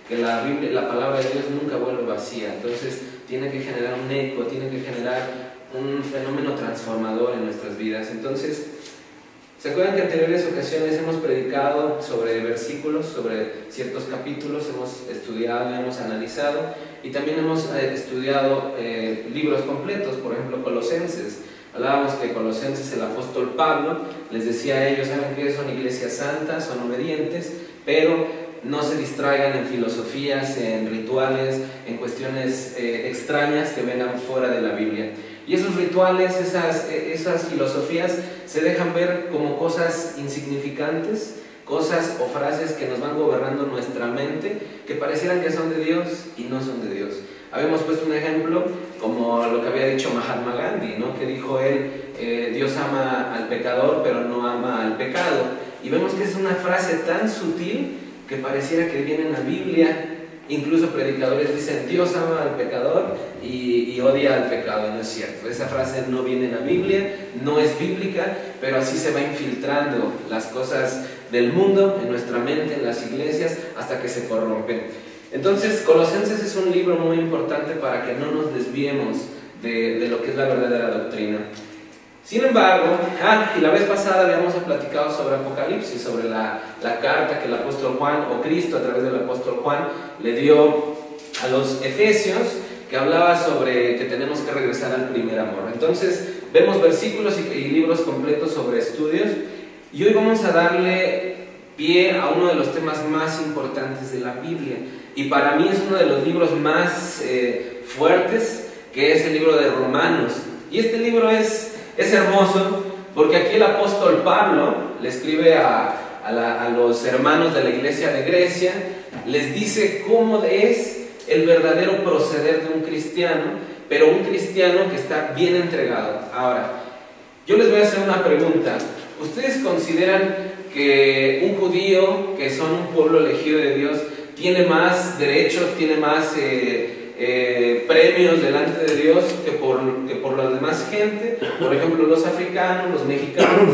que la Biblia, la palabra de Dios nunca vuelve vacía. Entonces tiene que generar un eco, tiene que generar un fenómeno transformador en nuestras vidas. Entonces, ¿se acuerdan que en anteriores ocasiones hemos predicado sobre versículos, sobre ciertos capítulos, hemos estudiado, hemos analizado, y también hemos estudiado libros completos, por ejemplo Colosenses? Hablábamos que Colosenses, el apóstol Pablo les decía a ellos: saben que son iglesias santas, son obedientes, pero no se distraigan en filosofías, en rituales, en cuestiones extrañas que vengan fuera de la Biblia. Y esos rituales, esas filosofías se dejan ver como cosas insignificantes, cosas o frases que nos van gobernando nuestra mente, que parecieran que son de Dios y no son de Dios. Habíamos puesto un ejemplo como lo que había dicho Mahatma Gandhi, ¿no? Que dijo él: Dios ama al pecador pero no ama al pecado. Y vemos que es una frase tan sutil que pareciera que viene en la Biblia. Incluso predicadores dicen: Dios ama al pecador y odia al pecado. No es cierto, esa frase no viene en la Biblia, no es bíblica, pero así se va infiltrando las cosas del mundo en nuestra mente, en las iglesias, hasta que se corrompen. Entonces, Colosenses es un libro muy importante para que no nos desviemos de lo que es la verdadera doctrina. Sin embargo, y la vez pasada habíamos platicado sobre Apocalipsis, sobre la carta que el apóstol Juan, o Cristo a través del apóstol Juan, le dio a los efesios, que hablaba sobre que tenemos que regresar al primer amor. Entonces, vemos versículos y libros completos sobre estudios, y hoy vamos a darle pie a uno de los temas más importantes de la Biblia, y para mí es uno de los libros más fuertes, que es el libro de Romanos. Y este libro es hermoso porque aquí el apóstol Pablo le escribe a los hermanos de la iglesia de Grecia, les dice cómo es el verdadero proceder de un cristiano, pero un cristiano que está bien entregado. Ahora, yo les voy a hacer una pregunta. ¿Ustedes consideran que un judío, que son un pueblo elegido de Dios, tiene más derechos, tiene más premios delante de Dios que por la demás gente? Por ejemplo, los africanos, los mexicanos.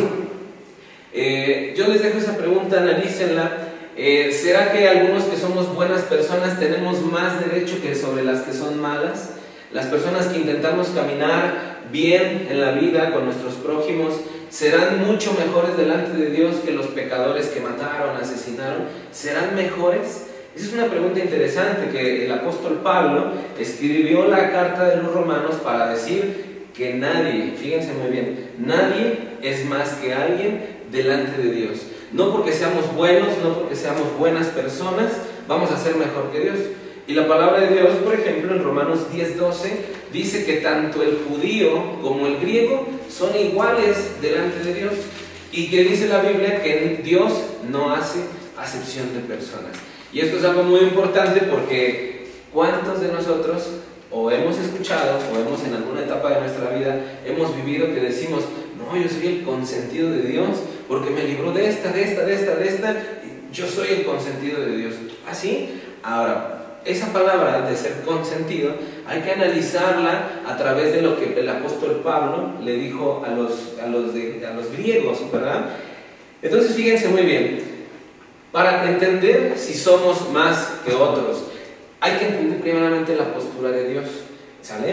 Yo les dejo esa pregunta, analícenla. ¿Será que algunos que somos buenas personas tenemos más derecho que sobre las que son malas? Las personas que intentamos caminar bien en la vida con nuestros prójimos, ¿serán mucho mejores delante de Dios que los pecadores que mataron, asesinaron? ¿Serán mejores? Esa es una pregunta interesante que el apóstol Pablo escribió la carta de los romanos para decir que nadie, fíjense muy bien, nadie es más que alguien delante de Dios. No porque seamos buenos, no porque seamos buenas personas, vamos a ser mejor que Dios. Y la palabra de Dios, por ejemplo, en Romanos 10:12, dice que tanto el judío como el griego son iguales delante de Dios. Y que dice la Biblia que Dios no hace acepción de personas. Y esto es algo muy importante porque ¿cuántos de nosotros o hemos escuchado o hemos en alguna etapa de nuestra vida hemos vivido que decimos: no, yo soy el consentido de Dios porque me libró de esta, yo soy el consentido de Dios? ¿Así? Ahora, esa palabra de ser consentido hay que analizarla a través de lo que el apóstol Pablo le dijo a los griegos, ¿verdad? Entonces fíjense muy bien, para entender si somos más que otros hay que entender primeramente la postura de Dios, ¿sale?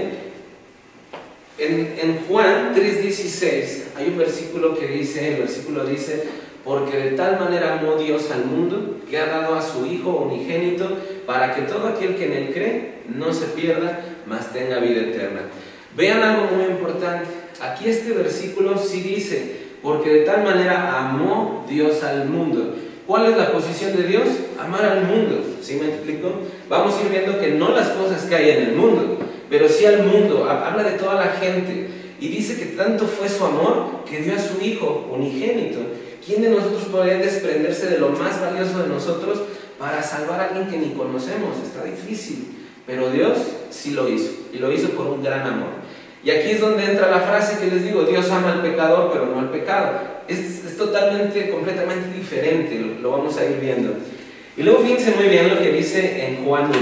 En Juan 3:16 hay un versículo que dice, el versículo dice: porque de tal manera amó Dios al mundo que ha dado a su Hijo unigénito para que todo aquel que en él cree no se pierda, mas tenga vida eterna. Vean algo muy importante, aquí este versículo sí dice: porque de tal manera amó Dios al mundo. ¿Cuál es la posición de Dios? Amar al mundo, ¿sí me explico? Vamos a ir viendo que no las cosas que hay en el mundo, pero sí al mundo, habla de toda la gente, y dice que tanto fue su amor que dio a su Hijo unigénito. ¿Quién de nosotros podría desprenderse de lo más valioso de nosotros para salvar a alguien que ni conocemos? Está difícil, pero Dios sí lo hizo, y lo hizo por un gran amor. Y aquí es donde entra la frase que les digo: Dios ama al pecador, pero no al pecado. Es totalmente, completamente diferente, lo vamos a ir viendo. Y luego fíjense muy bien lo que dice en Juan 1.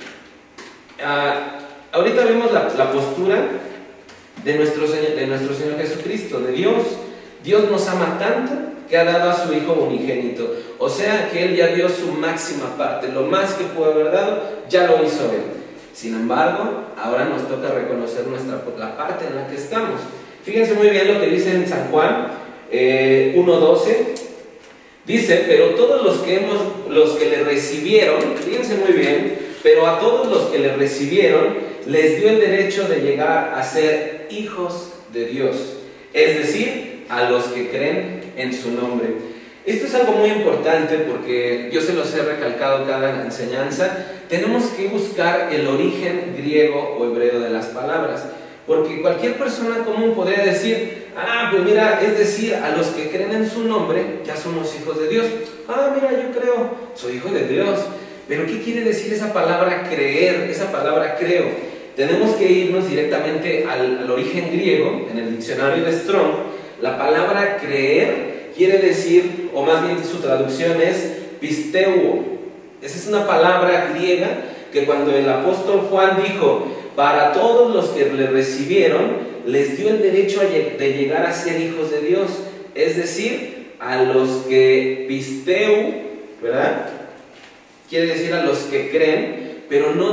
Ahorita vemos la postura de nuestro Señor Jesucristo, de Dios. Dios nos ama tanto que ha dado a su Hijo unigénito. O sea que Él ya dio su máxima parte, lo más que pudo haber dado, ya lo hizo Él. Sin embargo, ahora nos toca reconocer la parte en la que estamos. Fíjense muy bien lo que dice en San Juan 1:12. Dice, pero todos los que le recibieron, fíjense muy bien, pero a todos los que le recibieron, les dio el derecho de llegar a ser hijos de Dios. Es decir, a los que creen en su nombre. Esto es algo muy importante porque yo se los he recalcado cada enseñanza. Tenemos que buscar el origen griego o hebreo de las palabras, porque cualquier persona común podría decir, pues mira, es decir, a los que creen en su nombre ya somos hijos de Dios. Mira, yo creo, soy hijo de Dios. Pero ¿qué quiere decir esa palabra creer, esa palabra creo? Tenemos que irnos directamente al origen griego. En el diccionario de Strong, la palabra creer quiere decir, o más bien su traducción es pisteuo. Esa es una palabra griega que cuando el apóstol Juan dijo, para todos los que le recibieron, les dio el derecho de llegar a ser hijos de Dios. Es decir, a los que pisteu, ¿verdad? Quiere decir a los que creen, pero no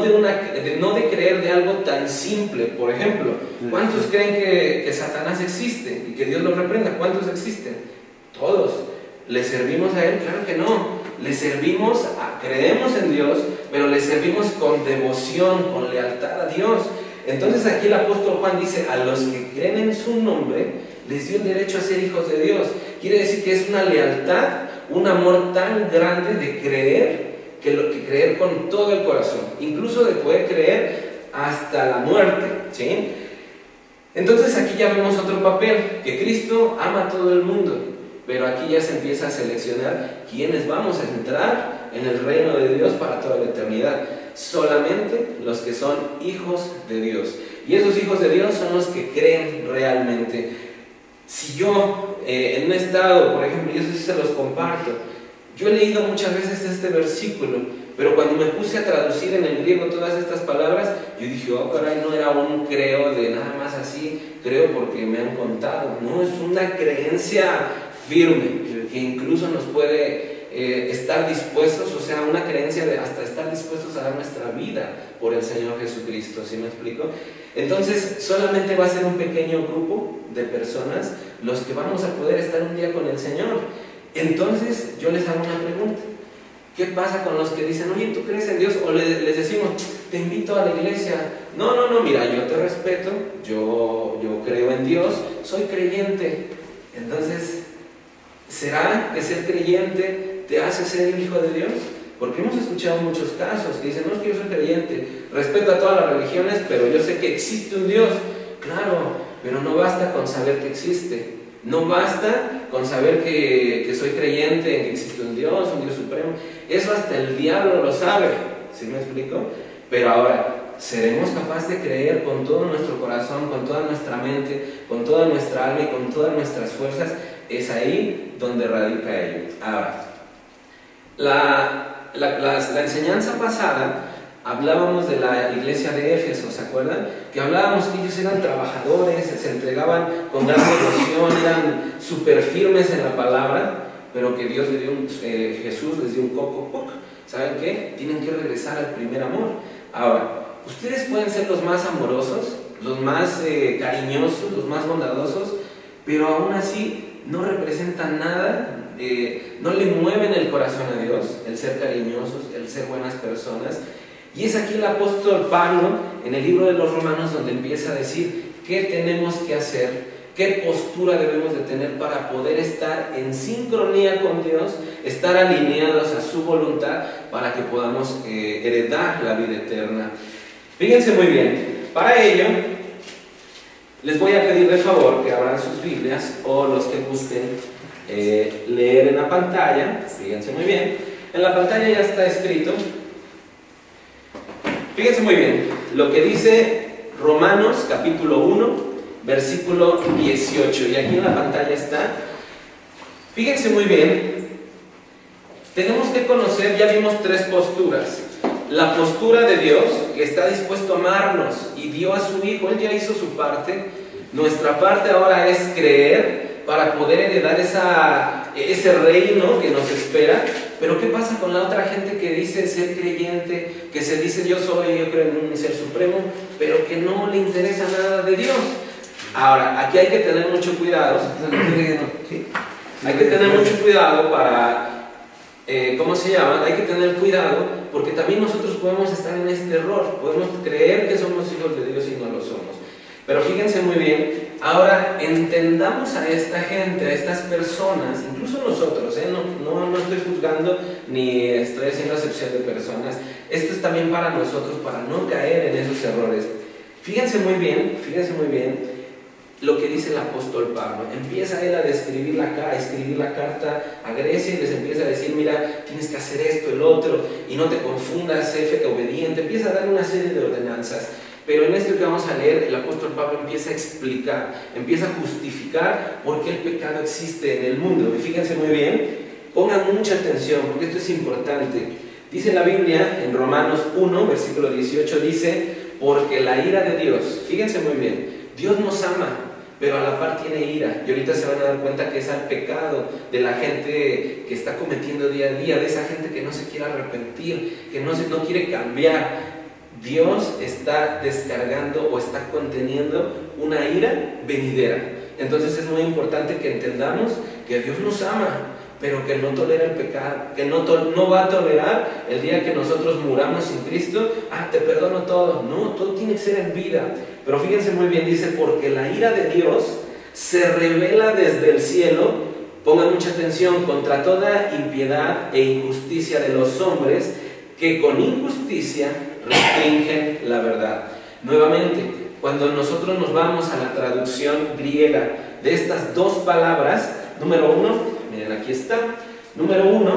de creer de algo tan simple. Por ejemplo, ¿cuántos creen que Satanás existe y que Dios lo reprenda? ¿Cuántos existen? Todos. ¿Le servimos a Él? Claro que no. Le servimos, creemos en Dios, pero le servimos con devoción, con lealtad a Dios. Entonces aquí el apóstol Juan dice, a los que creen en su nombre, les dio el derecho a ser hijos de Dios. Quiere decir que es una lealtad, un amor tan grande de creer, que creer con todo el corazón, incluso de poder creer hasta la muerte, ¿sí? Entonces aquí ya vemos otro papel, que Cristo ama a todo el mundo, pero aquí ya se empieza a seleccionar quiénes vamos a entrar en el reino de Dios para toda la eternidad. Solamente los que son hijos de Dios, y esos hijos de Dios son los que creen realmente. Si yo en un estado, por ejemplo, y eso sí se los comparto, yo he leído muchas veces este versículo, pero cuando me puse a traducir en el griego todas estas palabras, yo dije, caray, no era un creo de nada más así, creo porque me han contado. No, es una creencia firme, que incluso nos puede estar dispuestos, o sea, una creencia de hasta estar dispuestos a dar nuestra vida por el Señor Jesucristo, ¿sí me explico? Entonces, solamente va a ser un pequeño grupo de personas los que vamos a poder estar un día con el Señor. Entonces yo les hago una pregunta, ¿qué pasa con los que dicen, oye, ¿tú crees en Dios? O les decimos, te invito a la iglesia. No, mira, yo te respeto, yo creo en Dios, soy creyente. Entonces, ¿será que ser creyente te hace ser el hijo de Dios? Porque hemos escuchado muchos casos que dicen, no, es que yo soy creyente, respeto a todas las religiones, pero yo sé que existe un Dios. Claro, pero no basta con saber que existe. No basta con saber que soy creyente, que existe un Dios supremo. Eso hasta el diablo lo sabe, ¿sí me explico? Pero ahora, ¿seremos capaces de creer con todo nuestro corazón, con toda nuestra mente, con toda nuestra alma y con todas nuestras fuerzas? Es ahí donde radica ello. Ahora, la enseñanza pasada hablábamos de la iglesia de Éfeso, ¿se acuerdan? Que hablábamos que ellos eran trabajadores, se entregaban con gran devoción, eran súper firmes en la palabra, pero que Dios Jesús les dio un coco. ¿Saben qué? Tienen que regresar al primer amor. Ahora, ustedes pueden ser los más amorosos, los más cariñosos, los más bondadosos, pero aún así no representan nada, no le mueven el corazón a Dios, el ser cariñosos, el ser buenas personas. Y es aquí el apóstol Pablo, en el libro de los Romanos, donde empieza a decir qué tenemos que hacer, qué postura debemos de tener para poder estar en sincronía con Dios, estar alineados a su voluntad para que podamos heredar la vida eterna. Fíjense muy bien, para ello les voy a pedir de favor que abran sus Biblias o los que gusten leer en la pantalla. Fíjense muy bien, en la pantalla ya está escrito. Fíjense muy bien lo que dice Romanos capítulo 1, versículo 18, y aquí en la pantalla está. Fíjense muy bien, tenemos que conocer, ya vimos tres posturas. La postura de Dios, que está dispuesto a amarnos y dio a su Hijo, Él ya hizo su parte. Nuestra parte ahora es creer para poder heredar ese reino que nos espera. pero ¿qué pasa con la otra gente que dice ser creyente, que se dice yo creo en un ser supremo, pero que no le interesa nada de Dios? Ahora, aquí hay que tener mucho cuidado, ¿sí? Hay que tener mucho cuidado para, ¿cómo se llama? Hay que tener cuidado porque también nosotros podemos estar en este error, podemos creer que somos hijos de Dios y no lo somos. Pero fíjense muy bien, ahora entendamos a esta gente, a estas personas, incluso nosotros, no estoy juzgando ni estoy haciendo acepción de personas, esto es también para nosotros, para no caer en esos errores. Fíjense muy bien lo que dice el apóstol Pablo. Empieza él a escribir la carta a Grecia y les empieza a decir, mira, tienes que hacer esto, el otro, y no te confundas, sé obediente. Empieza a dar una serie de ordenanzas. Pero en esto que vamos a leer, el apóstol Pablo empieza a explicar, empieza a justificar por qué el pecado existe en el mundo. Y fíjense muy bien, pongan mucha atención, porque esto es importante. Dice la Biblia, en Romanos 1, versículo 18, dice, porque la ira de Dios, fíjense muy bien, Dios nos ama, pero a la par tiene ira. Y ahorita se van a dar cuenta que es al pecado de la gente que está cometiendo día a día, de esa gente que no se quiere arrepentir, que no quiere cambiar. Dios está descargando o está conteniendo una ira venidera. Entonces es muy importante que entendamos que Dios nos ama, pero que no tolera el pecado, que no va a tolerar el día que nosotros muramos sin Cristo. Te perdono todo. No, todo tiene que ser en vida. Pero fíjense muy bien, dice, porque la ira de Dios se revela desde el cielo, pongan mucha atención, contra toda impiedad e injusticia de los hombres que con injusticia restringen la verdad. Nuevamente, cuando nosotros nos vamos a la traducción griega de estas dos palabras, número uno, miren aquí está, número uno,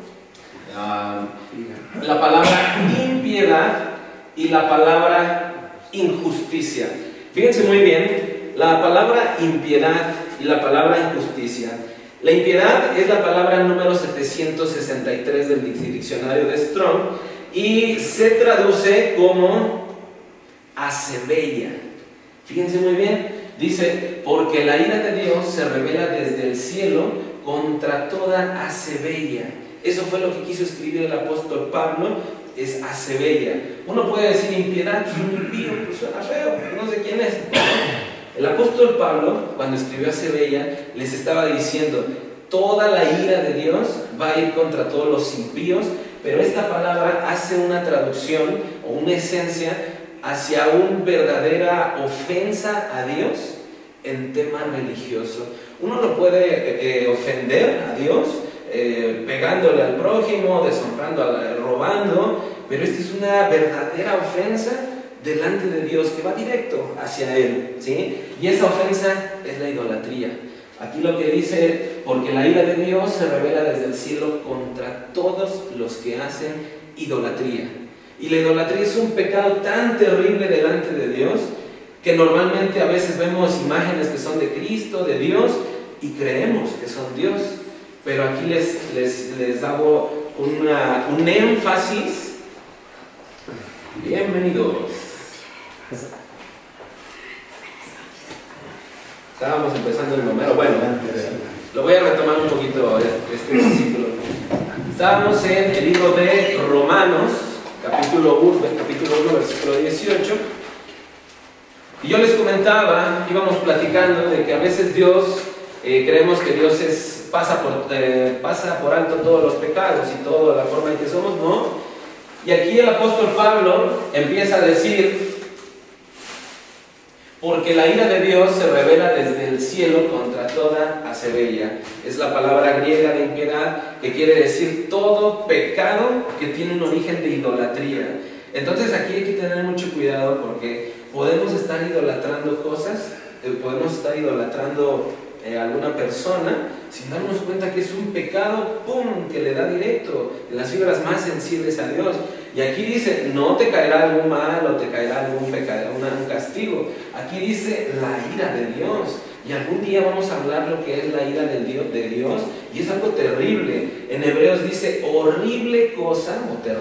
la palabra impiedad y la palabra injusticia. Fíjense muy bien, la palabra impiedad y la palabra injusticia. La impiedad es la palabra número 763 del diccionario de Strong y se traduce como acebella. Fíjense muy bien, dice, porque la ira de Dios se revela desde el cielo contra toda acebella. Eso fue lo que quiso escribir el apóstol Pablo, es acebella. Uno puede decir impiedad, pues un impío, pues suena feo, no sé quién es. El apóstol Pablo, cuando escribió acebella, les estaba diciendo, toda la ira de Dios va a ir contra todos los impíos, pero esta palabra hace una traducción o una esencia hacia una verdadera ofensa a Dios en tema religioso. Uno no puede ofender a Dios pegándole al prójimo, deshonrando, robando, pero esta es una verdadera ofensa delante de Dios que va directo hacia Él, ¿sí? Y esa ofensa es la idolatría. Aquí lo que dice, porque la ira de Dios se revela desde el cielo contra todos los que hacen idolatría. Y la idolatría es un pecado tan terrible delante de Dios que normalmente a veces vemos imágenes que son de Cristo, de Dios, y creemos que son Dios. Pero aquí les hago un énfasis. Bienvenidos. Estábamos empezando el número. Bueno, lo voy a retomar un poquito este versículo. Estábamos en el libro de Romanos, capítulo 1, versículo 18. Y yo les comentaba, íbamos platicando de que a veces Dios, creemos que Dios pasa por alto todos los pecados y toda la forma en que somos, ¿no? Y aquí el apóstol Pablo empieza a decir, porque la ira de Dios se revela desde el cielo contra toda acebella. Es la palabra griega de impiedad, que quiere decir todo pecado que tiene un origen de idolatría. Entonces aquí hay que tener mucho cuidado porque podemos estar idolatrando cosas, podemos estar idolatrando alguna persona sin darnos cuenta que es un pecado, ¡pum!, que le da directo en las fibras más sensibles a Dios. Y aquí dice, no te caerá algún mal o te caerá algún pecado, un castigo. Aquí dice la ira de Dios. Y algún día vamos a hablar lo que es la ira de Dios, y es algo terrible. En Hebreos dice, horrible cosa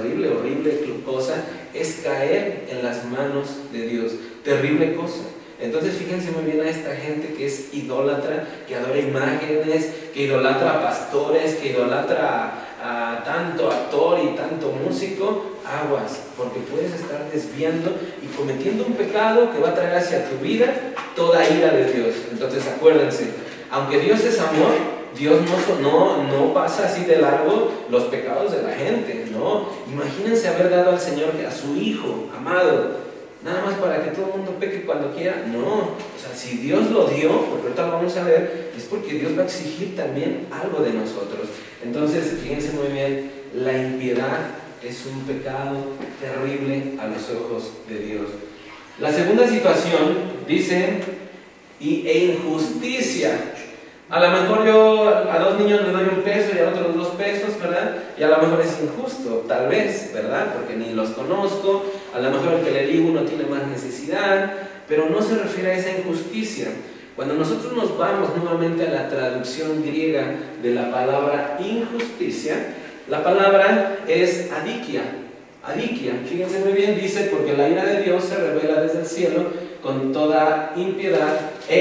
es caer en las manos de Dios. Terrible cosa. Entonces fíjense muy bien a esta gente que es idólatra, que adora imágenes, que idolatra a pastores, que idolatra a tanto actor y tanto músico, aguas, porque puedes estar desviando y cometiendo un pecado que va a traer hacia tu vida toda ira de Dios. Entonces acuérdense, aunque Dios es amor, Dios no pasa así de largo los pecados de la gente, ¿no? Imagínense haber dado al Señor a su Hijo amado, nada más para que todo el mundo peque cuando quiera. No, o sea, si Dios lo dio, porque ahorita lo vamos a ver, es porque Dios va a exigir también algo de nosotros. Entonces, fíjense muy bien, la impiedad es un pecado terrible a los ojos de Dios. La segunda situación dice, e injusticia. A lo mejor yo a 2 niños le doy 1 peso y a otros 2 pesos, ¿verdad? Y a lo mejor es injusto, tal vez, ¿verdad? Porque ni los conozco, a lo mejor el que le digo no tiene más necesidad, pero no se refiere a esa injusticia. Cuando nosotros nos vamos nuevamente a la traducción griega de la palabra injusticia, la palabra es adikia. Adikia, fíjense muy bien, dice, porque la ira de Dios se revela desde el cielo con toda impiedad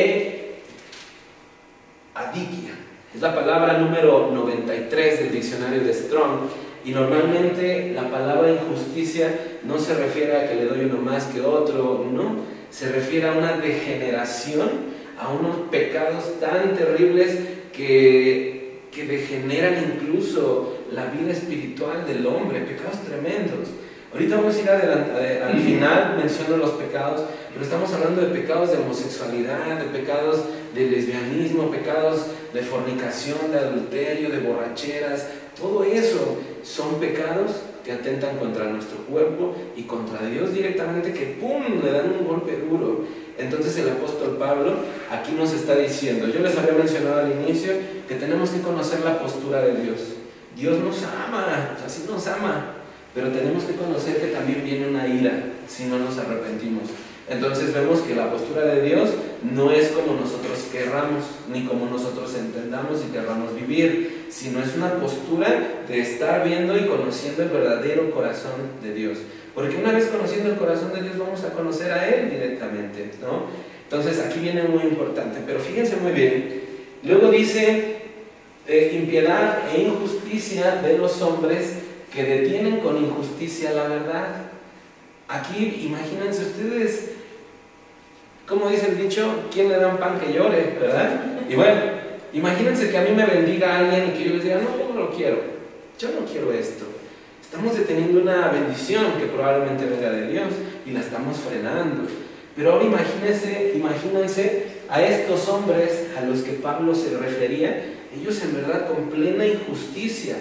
adikia. Es la palabra número 93 del diccionario de Strong, y normalmente la palabra injusticia no se refiere a que le doy uno más que otro, no, se refiere a una degeneración, a unos pecados tan terribles que degeneran incluso la vida espiritual del hombre, pecados tremendos. Ahorita vamos a ir al final, menciono los pecados, pero estamos hablando de pecados de homosexualidad, de pecados de lesbianismo, pecados de fornicación, de adulterio, de borracheras. Todo eso son pecados que atentan contra nuestro cuerpo y contra Dios directamente, que ¡pum!, le dan un golpe duro. Entonces el apóstol Pablo aquí nos está diciendo, yo les había mencionado al inicio que tenemos que conocer la postura de Dios. Dios nos ama, así nos ama, pero tenemos que conocer que también viene una ira si no nos arrepentimos. Entonces vemos que la postura de Dios no es como nosotros querramos, ni como nosotros entendamos y querramos vivir, sino es una postura de estar viendo y conociendo el verdadero corazón de Dios. Porque una vez conociendo el corazón de Dios vamos a conocer a Él directamente, ¿no? Entonces aquí viene muy importante, pero fíjense muy bien, luego dice impiedad e injusticia de los hombres que detienen con injusticia la verdad. Aquí imagínense ustedes, como dice el dicho, ¿quién le da un pan que llore? ¿Verdad? Y bueno, imagínense que a mí me bendiga alguien y que yo les diga, no, yo no lo quiero, yo no quiero esto. Estamos deteniendo una bendición que probablemente venga de Dios y la estamos frenando. Pero ahora imagínense a estos hombres a los que Pablo se refería, ellos en verdad con plena injusticia.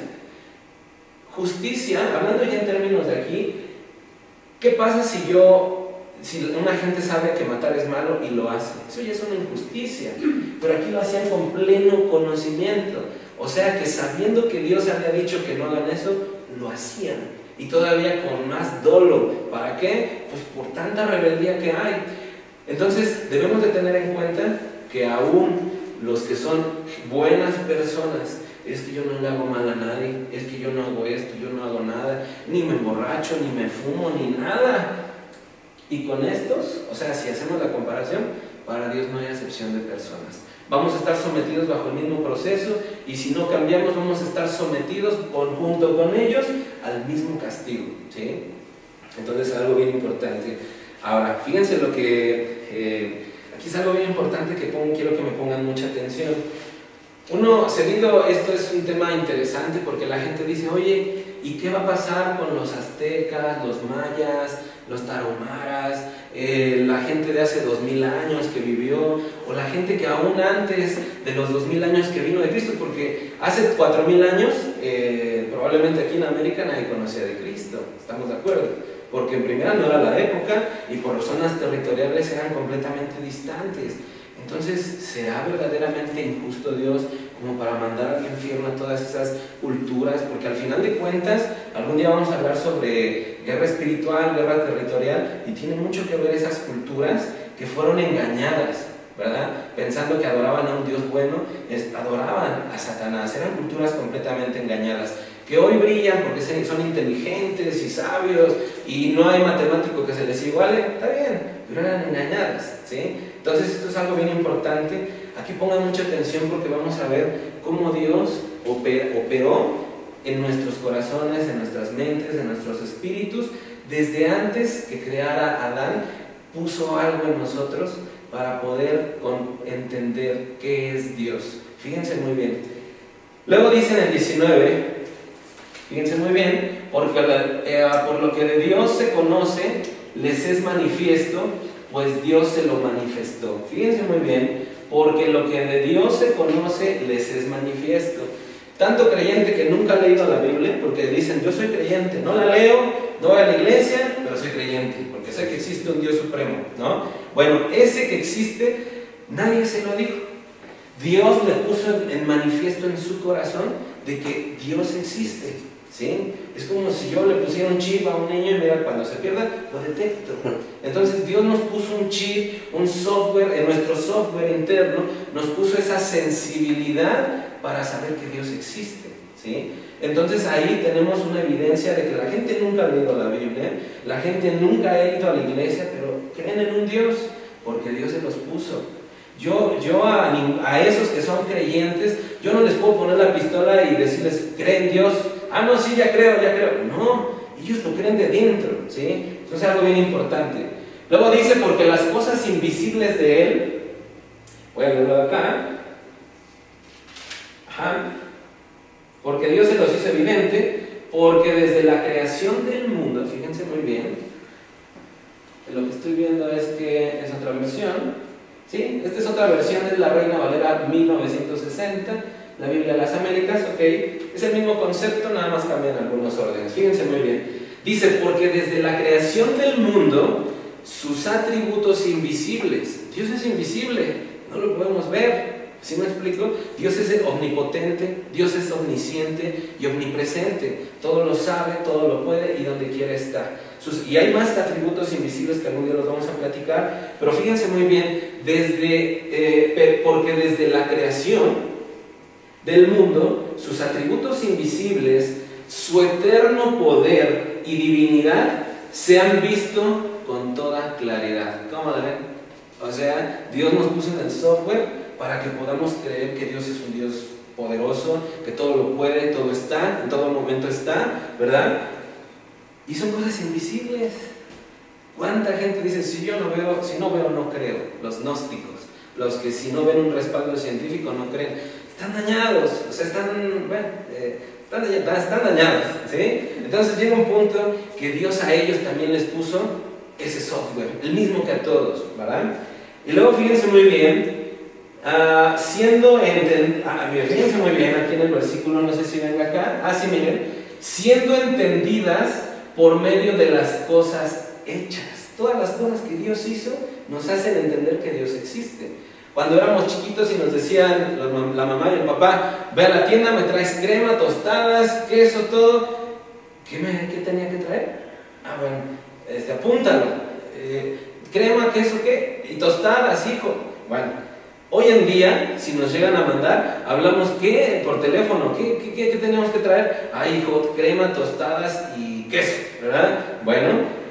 Justicia, hablando ya en términos de aquí, ¿qué pasa si una gente sabe que matar es malo y lo hace? Eso ya es una injusticia, pero aquí lo hacían con pleno conocimiento, o sea que sabiendo que Dios había dicho que no hagan eso, lo hacían, y todavía con más dolo. ¿Para qué? Pues por tanta rebeldía que hay. Entonces debemos de tener en cuenta que aún los que son buenas personas, es que yo no le hago mal a nadie, es que yo no hago esto, yo no hago nada, ni me emborracho, ni me fumo, ni nada. Y con estos, o sea, si hacemos la comparación, para Dios no hay acepción de personas. Vamos a estar sometidos bajo el mismo proceso, y si no cambiamos vamos a estar sometidos junto con ellos al mismo castigo, ¿sí? Entonces algo bien importante. Ahora, fíjense lo que aquí es algo bien importante que quiero que me pongan mucha atención. Esto es un tema interesante porque la gente dice, oye, ¿y qué va a pasar con los aztecas, los mayas, los tarahumaras, la gente de hace 2000 años que vivió, o la gente que aún antes de los 2000 años que vino de Cristo? Porque hace 4000 años probablemente aquí en América nadie conocía de Cristo, ¿estamos de acuerdo? Porque en primera no era la época y por zonas territoriales eran completamente distantes. Entonces, ¿será verdaderamente injusto Dios como para mandar al infierno a todas esas culturas? Porque al final de cuentas, algún día vamos a hablar sobre guerra espiritual, guerra territorial, y tiene mucho que ver esas culturas que fueron engañadas, ¿verdad? Pensando que adoraban a un Dios bueno, adoraban a Satanás. Eran culturas completamente engañadas, que hoy brillan porque son inteligentes y sabios, y no hay matemático que se les iguale, está bien, pero eran engañadas, ¿sí? Entonces esto es algo bien importante. Aquí pongan mucha atención porque vamos a ver cómo Dios operó en nuestros corazones, en nuestras mentes, en nuestros espíritus. Desde antes que creara Adán, puso algo en nosotros para poder entender qué es Dios. Fíjense muy bien. Luego dice en el 19, fíjense muy bien, porque por lo que de Dios se conoce, les es manifiesto, pues Dios se lo manifestó. Fíjense muy bien, porque lo que de Dios se conoce, les es manifiesto. Tanto creyente que nunca ha leído la Biblia, porque dicen, yo soy creyente, no la leo, no voy a la iglesia, pero soy creyente, porque sé que existe un Dios supremo, ¿no? Bueno, ese que existe, nadie se lo dijo. Dios le puso en manifiesto en su corazón de que Dios existe, ¿sí? Es como si yo le pusiera un chip a un niño y mira, cuando se pierda, lo detecto. Entonces Dios nos puso un chip, un software, en nuestro software interno, nos puso esa sensibilidad para saber que Dios existe, ¿sí? Entonces ahí tenemos una evidencia de que la gente nunca ha leído la Biblia, la gente nunca ha ido a la iglesia, pero creen en un Dios, porque Dios se los puso. Yo a esos que son creyentes, yo no les puedo poner la pistola y decirles, ¿creen en Dios? Ah, no, sí, ya creo. No, ellos lo creen de dentro, ¿sí? Eso es algo bien importante. Luego dice, porque las cosas invisibles de Él, voy a leerlo de acá, porque Dios se los hizo evidente, porque desde la creación del mundo, fíjense muy bien, lo que estoy viendo es que es otra versión, ¿sí? Esta es otra versión, es la Reina Valera 1960, la Biblia de las Américas, ok, es el mismo concepto, nada más cambian algunos órdenes, fíjense muy bien. Dice, porque desde la creación del mundo, sus atributos invisibles, Dios es invisible, no lo podemos ver. ¿Sí me explico? Dios es omnipotente, Dios es omnisciente y omnipresente. Todo lo sabe, todo lo puede y donde quiera está. Y hay más atributos invisibles que algún día los vamos a platicar, pero fíjense muy bien, porque desde la creación del mundo, sus atributos invisibles, su eterno poder y divinidad se han visto con toda claridad. ¿Cómo la ven? O sea, Dios nos puso en el software para que podamos creer que Dios es un Dios poderoso, que todo lo puede, todo está, en todo momento está, ¿verdad? Y son cosas invisibles. ¿Cuánta gente dice, si no veo, no creo? Los gnósticos, los que si no ven un respaldo científico no creen. Están dañados, o sea, están dañados, ¿sí? Entonces llega un punto que Dios a ellos también les puso ese software, el mismo que a todos, ¿verdad? Y luego fíjense muy bien, fíjense muy bien aquí en el versículo, no sé si venga acá, sí, miren, siendo entendidas por medio de las cosas hechas. Todas las cosas que Dios hizo nos hacen entender que Dios existe. Cuando éramos chiquitos y nos decían la mamá y el papá, ve a la tienda, me traes crema, tostadas, queso, todo, ¿qué tenía que traer? Bueno, apúntalo, crema, queso, ¿qué? Y tostadas, hijo. Bueno, hoy en día, si nos llegan a mandar, hablamos ¿qué? Por teléfono, ¿qué tenemos que traer? Hijo, crema, tostadas y queso, ¿verdad? Bueno,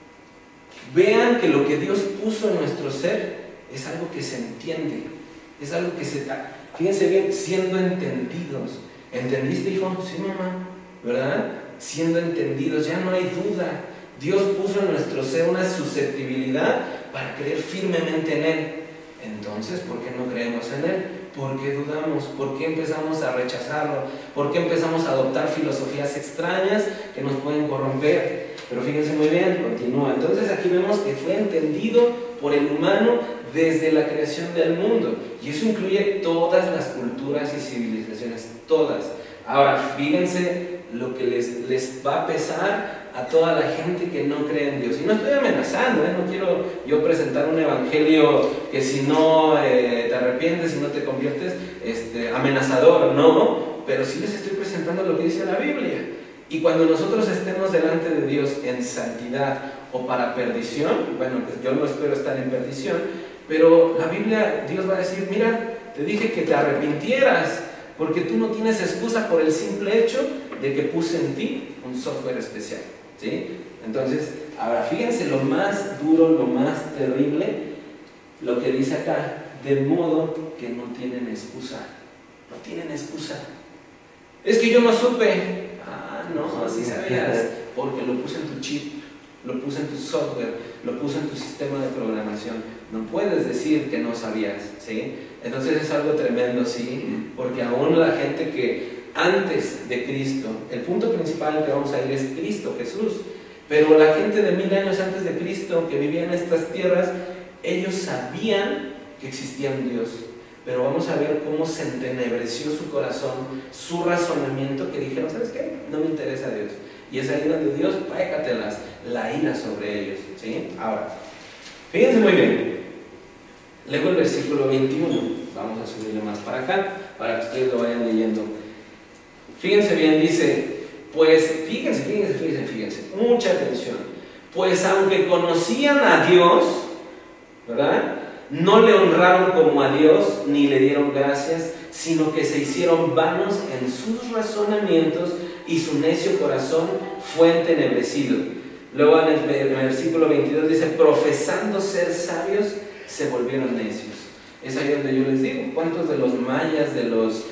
vean que lo que Dios puso en nuestro ser es algo que se entiende, es algo que fíjense bien, siendo entendidos. ¿Entendiste, hijo? Sí, mamá, ¿verdad? Siendo entendidos, ya no hay duda. Dios puso en nuestro ser una susceptibilidad para creer firmemente en Él. Entonces, ¿por qué no creemos en Él? ¿Por qué dudamos? ¿Por qué empezamos a rechazarlo? ¿Por qué empezamos a adoptar filosofías extrañas que nos pueden corromper? Pero fíjense muy bien, continúa. Entonces aquí vemos que fue entendido por el humano desde la creación del mundo. Y eso incluye todas las culturas y civilizaciones, todas. Ahora, fíjense lo que les va a pesar a toda la gente que no cree en Dios. Y no estoy amenazando, no quiero yo presentar un evangelio que si no te arrepientes, si no te conviertes, amenazador, no, pero sí les estoy presentando lo que dice la Biblia. Y cuando nosotros estemos delante de Dios en santidad o para perdición, bueno, pues yo no espero estar en perdición, pero la Biblia, Dios va a decir, mira, te dije que te arrepintieras, porque tú no tienes excusa por el simple hecho de que puse en ti un software especial, ¿sí? Entonces, ahora fíjense lo más duro, lo más terrible, lo que dice acá, de modo que no tienen excusa, no tienen excusa. Es que yo no supe. Ah, no, sí sabías, porque lo puse en tu chip, lo puse en tu software, lo puse en tu sistema de programación. No puedes decir que no sabías, ¿sí? Entonces es algo tremendo, ¿sí? Porque aún la gente que antes de Cristo, el punto principal al que vamos a ir es Cristo, Jesús. Pero la gente de 1000 años antes de Cristo que vivía en estas tierras, ellos sabían que existía un Dios. Pero vamos a ver cómo se entenebreció su corazón, su razonamiento, que dijeron, ¿sabes qué? No me interesa Dios. Y es ahí donde Dios, págatelas, la ira sobre ellos, ¿sí? Ahora, fíjense muy bien. Leo el versículo 21. Vamos a subirle más para acá, para que ustedes lo vayan leyendo. Fíjense bien, dice, pues, fíjense, mucha atención. Pues aunque conocían a Dios, ¿verdad?, no le honraron como a Dios, ni le dieron gracias, sino que se hicieron vanos en sus razonamientos y su necio corazón fue entenebrecido. Luego en el versículo 22 dice, profesando ser sabios, se volvieron necios. Es ahí donde yo les digo, ¿cuántos de los mayas, de las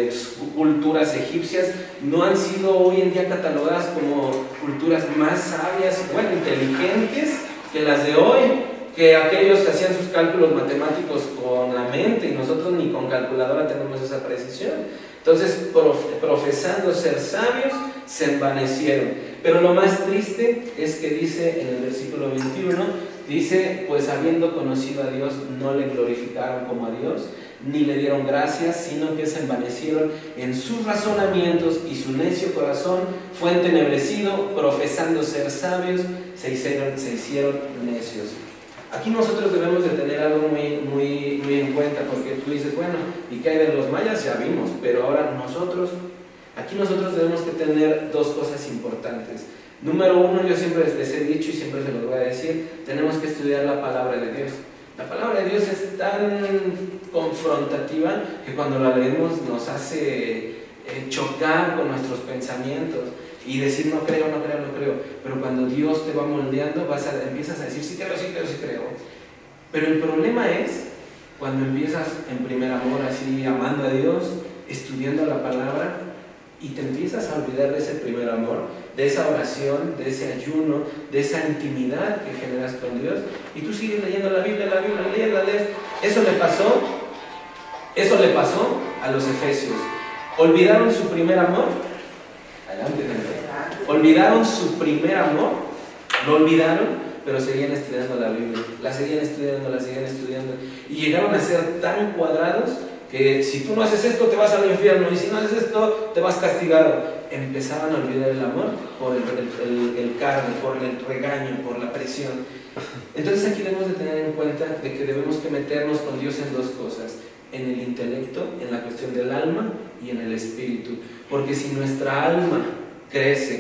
culturas egipcias, no han sido hoy en día catalogadas como culturas más sabias, bueno, inteligentes que las de hoy? Que aquellos que hacían sus cálculos matemáticos con la mente y nosotros ni con calculadora tenemos esa precisión. Entonces, profesando ser sabios, se envanecieron. Pero lo más triste es que dice en el versículo 21, dice, pues habiendo conocido a Dios, no le glorificaron como a Dios, ni le dieron gracias, sino que se envanecieron en sus razonamientos y su necio corazón fue entenebrecido, profesando ser sabios, se hicieron necios. Aquí nosotros debemos de tener algo muy en cuenta, porque tú dices, bueno, ¿y qué hay de los mayas? Ya vimos, pero ahora nosotros debemos que tener dos cosas importantes. Número uno, yo siempre les he dicho y siempre se los voy a decir, tenemos que estudiar la palabra de Dios. La palabra de Dios es tan confrontativa que cuando la leemos nos hace chocar con nuestros pensamientos y decir no creo. Pero cuando Dios te va moldeando, empiezas a decir sí creo. Pero el problema es cuando empiezas en primer amor, así amando a Dios, estudiando la palabra, y te empiezas a olvidar de ese primer amor, de esa oración, de ese ayuno, de esa intimidad que generas con Dios, y tú sigues leyendo la Biblia, lees. Eso le pasó a los efesios. ¿Olvidaron su primer amor? Adelante. ¿Olvidaron su primer amor? Lo olvidaron, pero seguían estudiando la Biblia, la seguían estudiando, y llegaron a ser tan cuadrados que si tú no haces esto te vas al infierno, y si no haces esto te vas castigado. Empezaban a olvidar el amor por el carne, por el regaño, por la presión. Entonces aquí debemos de tener en cuenta de que debemos que meternos con Dios en dos cosas: en el intelecto, en la cuestión del alma, y en el espíritu. Porque si nuestra alma crece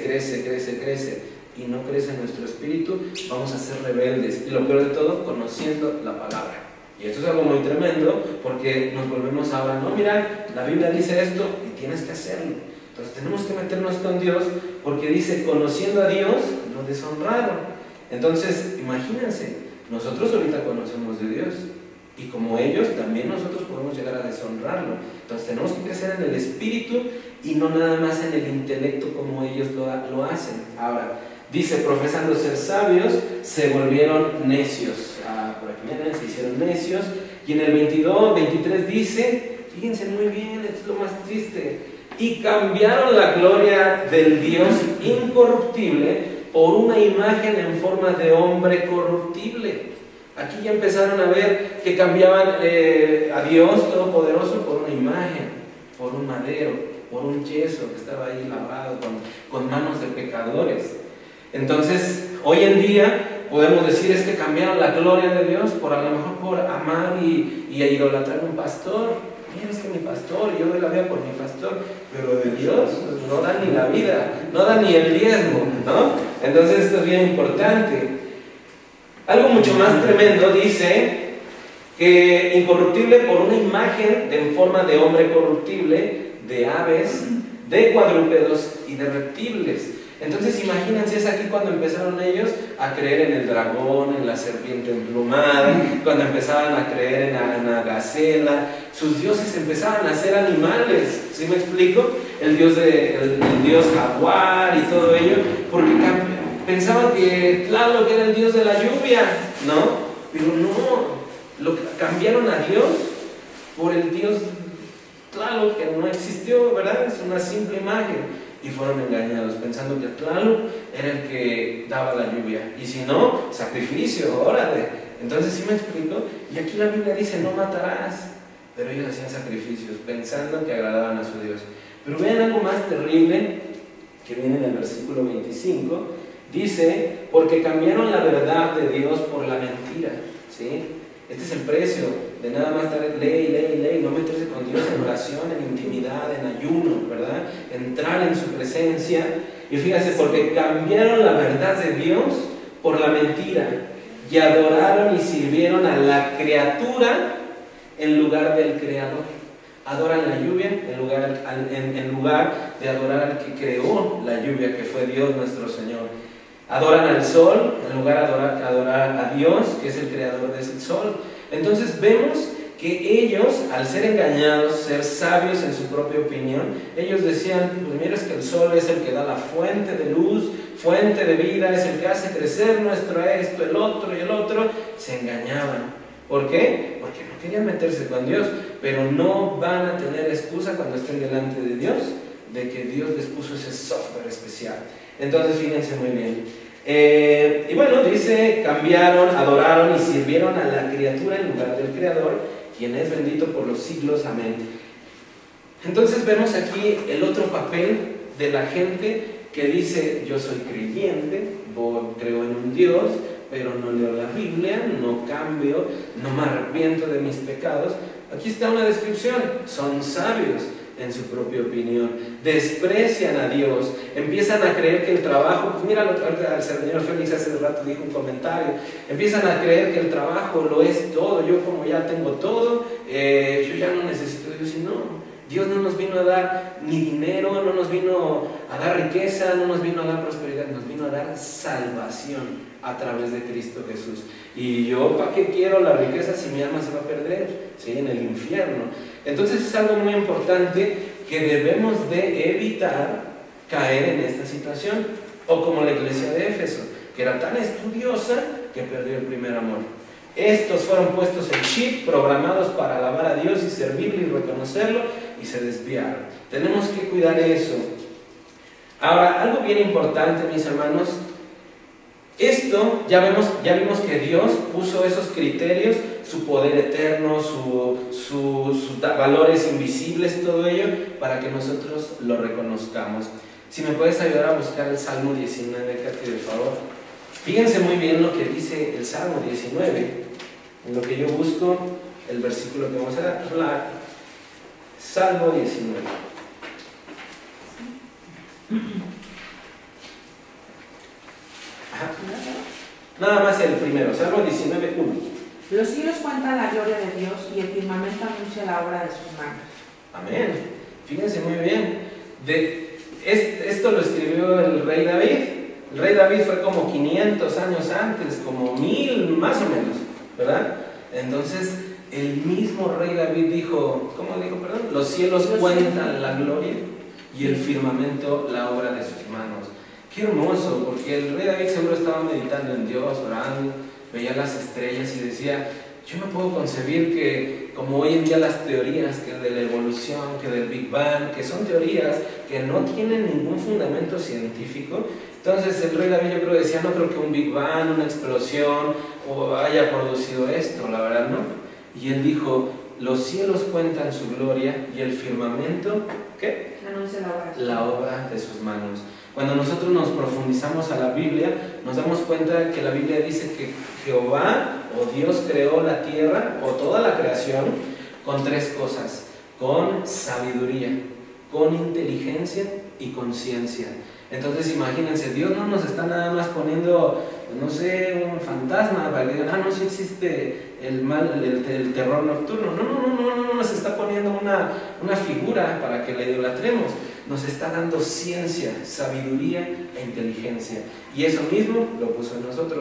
y no crece en nuestro espíritu, vamos a ser rebeldes, y lo peor de todo, conociendo la palabra. Y esto es algo muy tremendo, porque nos volvemos ahora, no, mira, la Biblia dice esto y tienes que hacerlo. Entonces tenemos que meternos con Dios, porque dice, conociendo a Dios, lo deshonraron. Entonces, imagínense, nosotros ahorita conocemos de Dios, y como ellos, también nosotros podemos llegar a deshonrarlo. Entonces tenemos que crecer en el espíritu y no nada más en el intelecto como ellos lo hacen. Ahora, dice, profesando ser sabios, se volvieron necios. Por aquí vienen, se hicieron necios. Y en el 23 dice, fíjense muy bien, esto es lo más triste, y cambiaron la gloria del Dios incorruptible por una imagen en forma de hombre corruptible. Aquí ya empezaron a ver que cambiaban a Dios Todopoderoso por una imagen, por un madero, por un yeso que estaba ahí labrado con manos de pecadores. Entonces, hoy en día podemos decir es que cambiaron la gloria de Dios a lo mejor por amar y a idolatrar a un pastor. Mira, es que mi pastor, yo doy la vida por mi pastor, pero de Dios no da ni la vida, no da ni el diezmo, ¿no? Entonces esto es bien importante. Algo mucho más tremendo dice que incorruptible por una imagen en forma de hombre corruptible, de aves, de cuadrúpedos y de reptiles. Entonces imagínense, es aquí cuando empezaron ellos a creer en el dragón, en la serpiente emplumada, cuando empezaban a creer en la gacela. Sus dioses empezaban a ser animales, ¿sí me explico? el dios jaguar y todo ello, porque pensaban que Tlaloc era el dios de la lluvia, ¿no? Pero no, cambiaron a Dios por el dios Tlaloc, que no existió, ¿verdad? Es una simple imagen. Y fueron engañados, pensando que Tlaloc era el que daba la lluvia. Y si no, sacrificio, órale. Entonces, ¿sí me explico? Y aquí la Biblia dice, no matarás. Pero ellos hacían sacrificios, pensando que agradaban a su Dios. Pero vean algo más terrible, que viene en el versículo 25. Dice, porque cambiaron la verdad de Dios por la mentira. ¿Sí? Este es el precio de nada más estar ley, no meterse con Dios en oración, en intimidad, en ayuno, ¿verdad? Entrar en su presencia. Y fíjate, porque cambiaron la verdad de Dios por la mentira y adoraron y sirvieron a la criatura en lugar del Creador. Adoran la lluvia en lugar de adorar al que creó la lluvia, que fue Dios nuestro Señor. Adoran al sol en lugar de adorar a Dios, que es el creador de ese sol. Entonces vemos que ellos, al ser engañados, ser sabios en su propia opinión, ellos decían, pues mira, es que el sol es el que da la fuente de luz, fuente de vida, es el que hace crecer nuestro esto, el otro y el otro. Se engañaban. ¿Por qué? Porque no querían meterse con Dios, pero no van a tener excusa cuando estén delante de Dios, de que Dios les puso ese software especial. Entonces fíjense muy bien. Y bueno, dice, cambiaron, adoraron y sirvieron a la criatura en lugar del Creador, quien es bendito por los siglos. Amén. Entonces vemos aquí el otro papel de la gente que dice, yo soy creyente, creo en un Dios, pero no leo la Biblia, no cambio, no me arrepiento de mis pecados. Aquí está una descripción, son sabios en su propia opinión, desprecian a Dios, empiezan a creer que el trabajo, pues mira, el señor Félix hace rato dijo un comentario, empiezan a creer que el trabajo lo es todo. Yo como ya tengo todo, yo ya no necesito a Dios. Y no, Dios no nos vino a dar ni dinero, no nos vino a dar riqueza, no nos vino a dar prosperidad, nos vino a dar salvación a través de Cristo Jesús. Y yo, ¿para qué quiero la riqueza si mi alma se va a perder? ¿Sí? En el infierno. Entonces es algo muy importante que debemos de evitar caer en esta situación. O como la iglesia de Éfeso, que era tan estudiosa que perdió el primer amor. Estos fueron puestos en chip, programados para alabar a Dios y servirle y reconocerlo, y se desviaron. Tenemos que cuidar eso. Ahora, algo bien importante, mis hermanos, esto ya vimos que Dios puso esos criterios, su poder eterno, sus valores invisibles, todo ello, para que nosotros lo reconozcamos. Si me puedes ayudar a buscar el Salmo 19, Katy, de favor. Fíjense muy bien lo que dice el Salmo 19. En lo que yo busco, el versículo que vamos a hablar, Salmo 19. Ajá. Nada más el primero, Salmo 19, 1. Los cielos cuentan la gloria de Dios y el firmamento anuncia la obra de sus manos. Amén. Fíjense muy bien. Esto lo escribió el rey David. El rey David fue como 500 años antes, como 1000 más o menos, ¿verdad? Entonces, el mismo rey David dijo, ¿cómo dijo, perdón? Los cielos cuentan la gloria y el firmamento la obra de sus manos. Qué hermoso, porque el rey David seguro estaba meditando en Dios, orando, veía las estrellas y decía, yo no puedo concebir que, como hoy en día las teorías, que de la evolución, que del Big Bang, que son teorías que no tienen ningún fundamento científico. Entonces el rey David, yo creo, decía, no creo que un Big Bang, una explosión, o haya producido esto, la verdad no. Y él dijo, los cielos cuentan su gloria y el firmamento, ¿qué? Anuncia la obra de sus manos. Cuando nosotros nos profundizamos a la Biblia, nos damos cuenta que la Biblia dice que Jehová o Dios creó la tierra o toda la creación con tres cosas: con sabiduría, con inteligencia y con ciencia. Entonces imagínense, Dios no nos está nada más poniendo, no sé, un fantasma para que digan, no, sí existe el mal, el terror nocturno. No, nos está poniendo una figura para que la idolatremos. Nos está dando ciencia, sabiduría e inteligencia. Y eso mismo lo puso en nosotros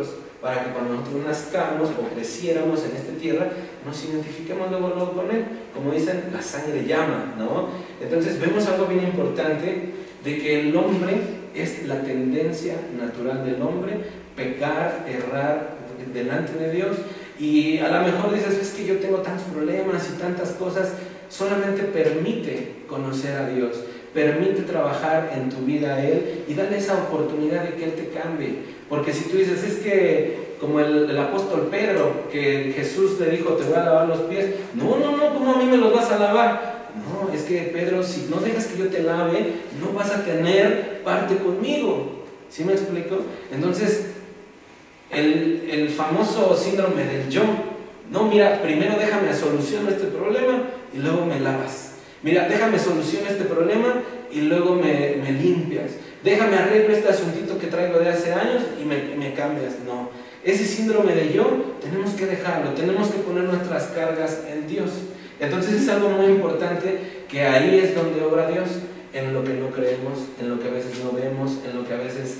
para que cuando nosotros nazcamos o creciéramos en esta tierra, nos identifiquemos luego con Él. Como dicen, la sangre llama, ¿no? Entonces vemos algo bien importante, de que el hombre es la tendencia natural del hombre, pecar, errar delante de Dios. Y a lo mejor dices, es que yo tengo tantos problemas y tantas cosas. Solamente permite conocer a Dios, permite trabajar en tu vida a Él y dale esa oportunidad de que Él te cambie. Porque si tú dices, es que como el apóstol Pedro, que Jesús le dijo, te voy a lavar los pies. No, ¿cómo a mí me los vas a lavar? No, es que Pedro, si no dejas que yo te lave, no vas a tener parte conmigo. ¿Sí me explico? Entonces, el famoso síndrome del yo. No, mira, primero déjame solucionar este problema y luego me lavas. Mira, déjame solucionar este problema y luego me limpias. Déjame arreglo este asuntito que traigo de hace años y me cambias. No, ese síndrome de yo tenemos que dejarlo, tenemos que poner nuestras cargas en Dios. Entonces es algo muy importante, que ahí es donde obra Dios, en lo que no creemos, en lo que a veces no vemos, en lo que a veces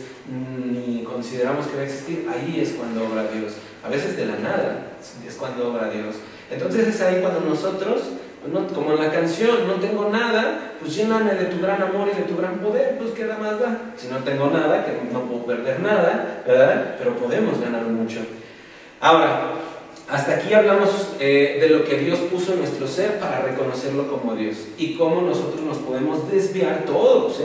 ni consideramos que va a existir. Ahí es cuando obra Dios. A veces de la nada es cuando obra Dios. Entonces es ahí cuando nosotros, como en la canción, no tengo nada, pues lléname de tu gran amor y de tu gran poder, pues ¿qué más da? Si no tengo nada, que no puedo perder nada, ¿verdad? Pero podemos ganar mucho. Ahora, hasta aquí hablamos de lo que Dios puso en nuestro ser para reconocerlo como Dios y cómo nosotros nos podemos desviar todos,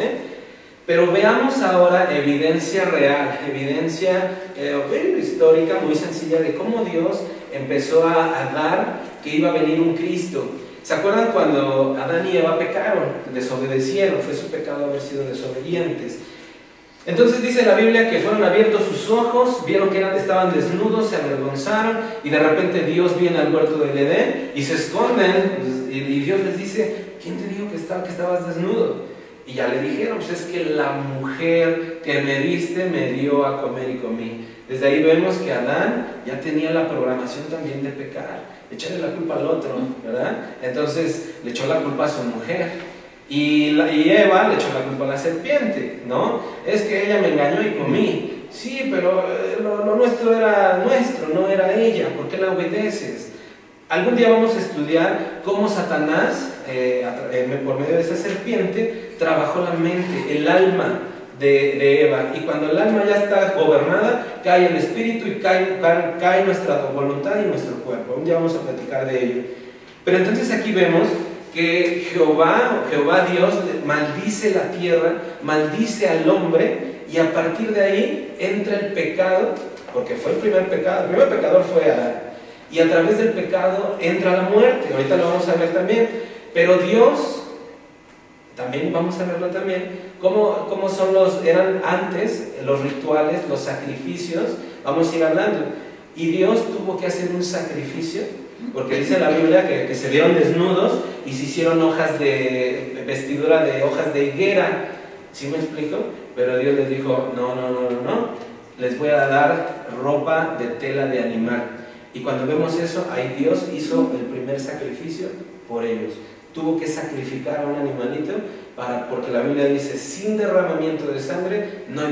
Pero veamos ahora evidencia real, evidencia histórica muy sencilla de cómo Dios empezó a dar que iba a venir un Cristo. ¿Se acuerdan cuando Adán y Eva pecaron? Desobedecieron, fue su pecado haber sido desobedientes. Entonces dice la Biblia que fueron abiertos sus ojos, vieron que estaban desnudos, se avergonzaron y de repente Dios viene al huerto del Edén y se esconden y Dios les dice, ¿quién te dijo que estabas desnudo? Y ya le dijeron, pues es que la mujer que me diste me dio a comer y comí. Desde ahí vemos que Adán ya tenía la programación también de pecar, echarle la culpa al otro, ¿verdad? Entonces le echó la culpa a su mujer. Y Eva le echó la culpa a la serpiente, ¿no? Es que ella me engañó y comí. Sí, pero lo nuestro era nuestro, no era ella. ¿Por qué la obedeces? Algún día vamos a estudiar cómo Satanás, por medio de esa serpiente, trabajó la mente, el alma de Eva. Y cuando el alma ya está gobernada, cae el espíritu y cae nuestra voluntad y nuestro cuerpo. Un día vamos a platicar de ello. Pero entonces aquí vemos que Jehová Dios maldice la tierra, maldice al hombre, y a partir de ahí entra el pecado, porque fue el primer pecado, el primer pecador fue Adán, y a través del pecado entra la muerte. Ahorita lo vamos a ver también, pero Dios, también vamos a verlo también, cómo eran antes los rituales, los sacrificios, vamos a ir hablando, y Dios tuvo que hacer un sacrificio. Porque dice la Biblia que se dieron desnudos y se hicieron hojas de vestidura de hojas de higuera. ¿Sí me explico? Pero Dios les dijo, no, les voy a dar ropa de tela de animal. Y cuando vemos eso, ahí Dios hizo el primer sacrificio por ellos. Tuvo que sacrificar a un animalito, porque la Biblia dice, sin derramamiento de sangre no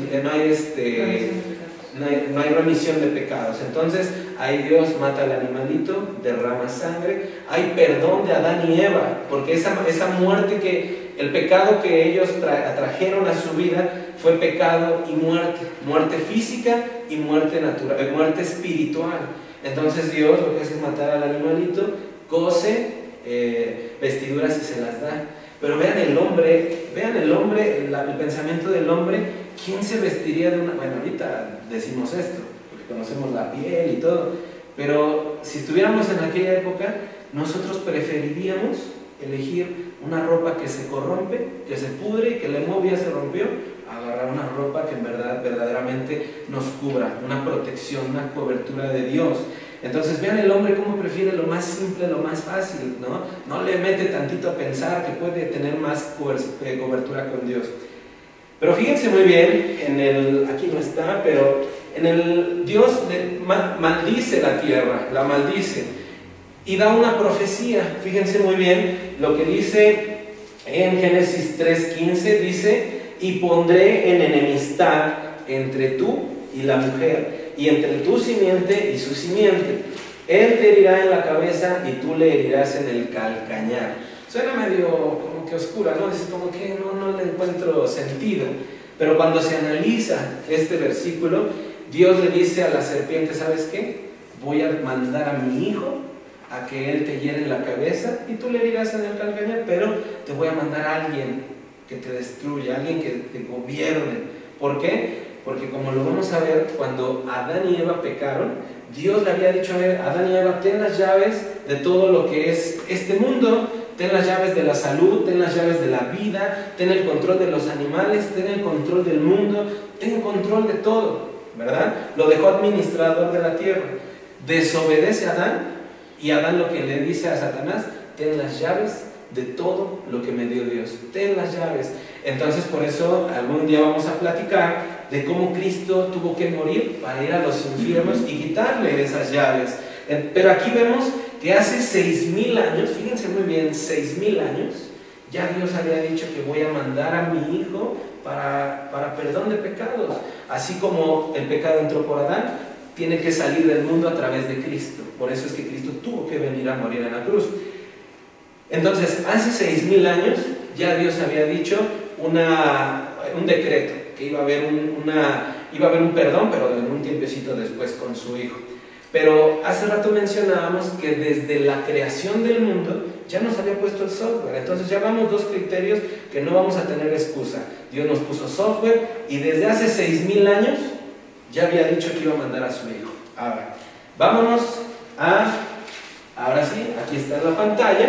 hay remisión de pecados. Entonces ahí Dios mata al animalito, derrama sangre, hay perdón de Adán y Eva, porque esa muerte, el pecado que ellos atrajeron a su vida fue pecado y muerte física y muerte natural, muerte espiritual. Entonces Dios lo que hace es matar al animalito, cose vestiduras y se las da. Pero vean el hombre, el pensamiento del hombre. ¿Quién se vestiría de una...? Bueno, ahorita decimos esto, porque conocemos la piel y todo, pero si estuviéramos en aquella época, nosotros preferiríamos elegir una ropa que se corrompe, que se pudre y que la movia se rompió, a agarrar una ropa que en verdad, verdaderamente nos cubra, una protección, una cobertura de Dios. Entonces vean el hombre cómo prefiere lo más simple, lo más fácil, ¿no? No le mete tantito a pensar que puede tener más cobertura con Dios. Pero fíjense muy bien, aquí no está, pero Dios maldice la tierra, la maldice, y da una profecía. Fíjense muy bien lo que dice en Génesis 3:15, dice, y pondré en enemistad entre tú y la mujer, y entre tu simiente y su simiente. Él te herirá en la cabeza y tú le herirás en el calcañar. Suena medio como que oscura, ¿no? Es como que no le encuentro sentido. Pero cuando se analiza este versículo, Dios le dice a la serpiente, ¿sabes qué? Voy a mandar a mi hijo a que él te hiere en la cabeza y tú le herirás en el calcañar, pero te voy a mandar a alguien que te destruya, alguien que te gobierne. ¿Por qué? Porque como lo vamos a ver, cuando Adán y Eva pecaron, Dios le había dicho a Adán y Eva, ten las llaves de todo lo que es este mundo, ten las llaves de la salud, ten las llaves de la vida, ten el control de los animales, ten el control del mundo, ten control de todo, ¿verdad? Lo dejó administrador de la tierra. Desobedece a Adán y Adán lo que le dice a Satanás, ten las llaves de todo lo que me dio Dios, ten las llaves. Entonces por eso algún día vamos a platicar de cómo Cristo tuvo que morir para ir a los infiernos y quitarle esas llaves. Pero aquí vemos que hace 6,000 años, fíjense muy bien, 6,000 años, ya Dios había dicho que voy a mandar a mi hijo para perdón de pecados. Así como el pecado entró por Adán, tiene que salir del mundo a través de Cristo. Por eso es que Cristo tuvo que venir a morir en la cruz. Entonces, hace 6,000 años ya Dios había dicho un decreto, que iba a haber un perdón, pero en un tiempecito después con su hijo. Pero hace rato mencionábamos que desde la creación del mundo ya nos había puesto el software. Entonces ya vamos dos criterios que no vamos a tener excusa. Dios nos puso software y desde hace 6,000 años ya había dicho que iba a mandar a su hijo. Ahora, vámonos ahora sí, aquí está en la pantalla.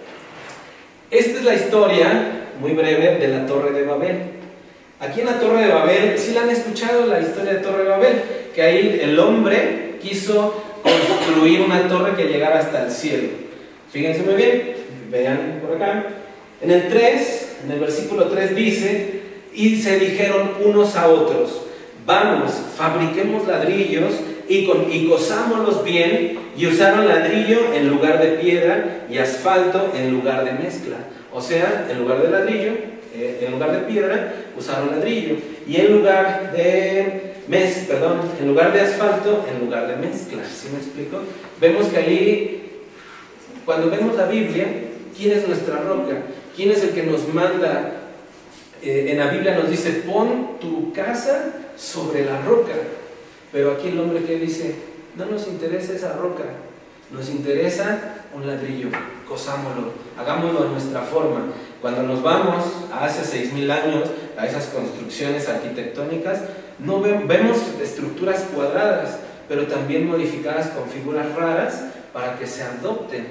Esta es la historia, muy breve, de la Torre de Babel. Aquí en la Torre de Babel, ¿sí la han escuchado, la historia de Torre de Babel? Que ahí el hombre quiso construir una torre que llegara hasta el cielo. Fíjense muy bien, vean por acá. En el versículo 3 dice, y se dijeron unos a otros, vamos, fabriquemos ladrillos y cosámoslos bien, y usaron ladrillo en lugar de piedra y asfalto en lugar de mezcla. O sea, en lugar de ladrillo, en lugar de piedra, usaron ladrillo, y en lugar de asfalto, en lugar de mezcla. ¿Sí me explico? Vemos que ahí, cuando vemos la Biblia, ¿quién es nuestra roca? ¿Quién es el que nos manda? En la Biblia nos dice, pon tu casa sobre la roca. Pero aquí el hombre que dice, no nos interesa esa roca, nos interesa un ladrillo, cosámoslo, hagámoslo a nuestra forma. Cuando nos vamos a hace 6,000 años a esas construcciones arquitectónicas, no vemos estructuras cuadradas, pero también modificadas con figuras raras para que se adapten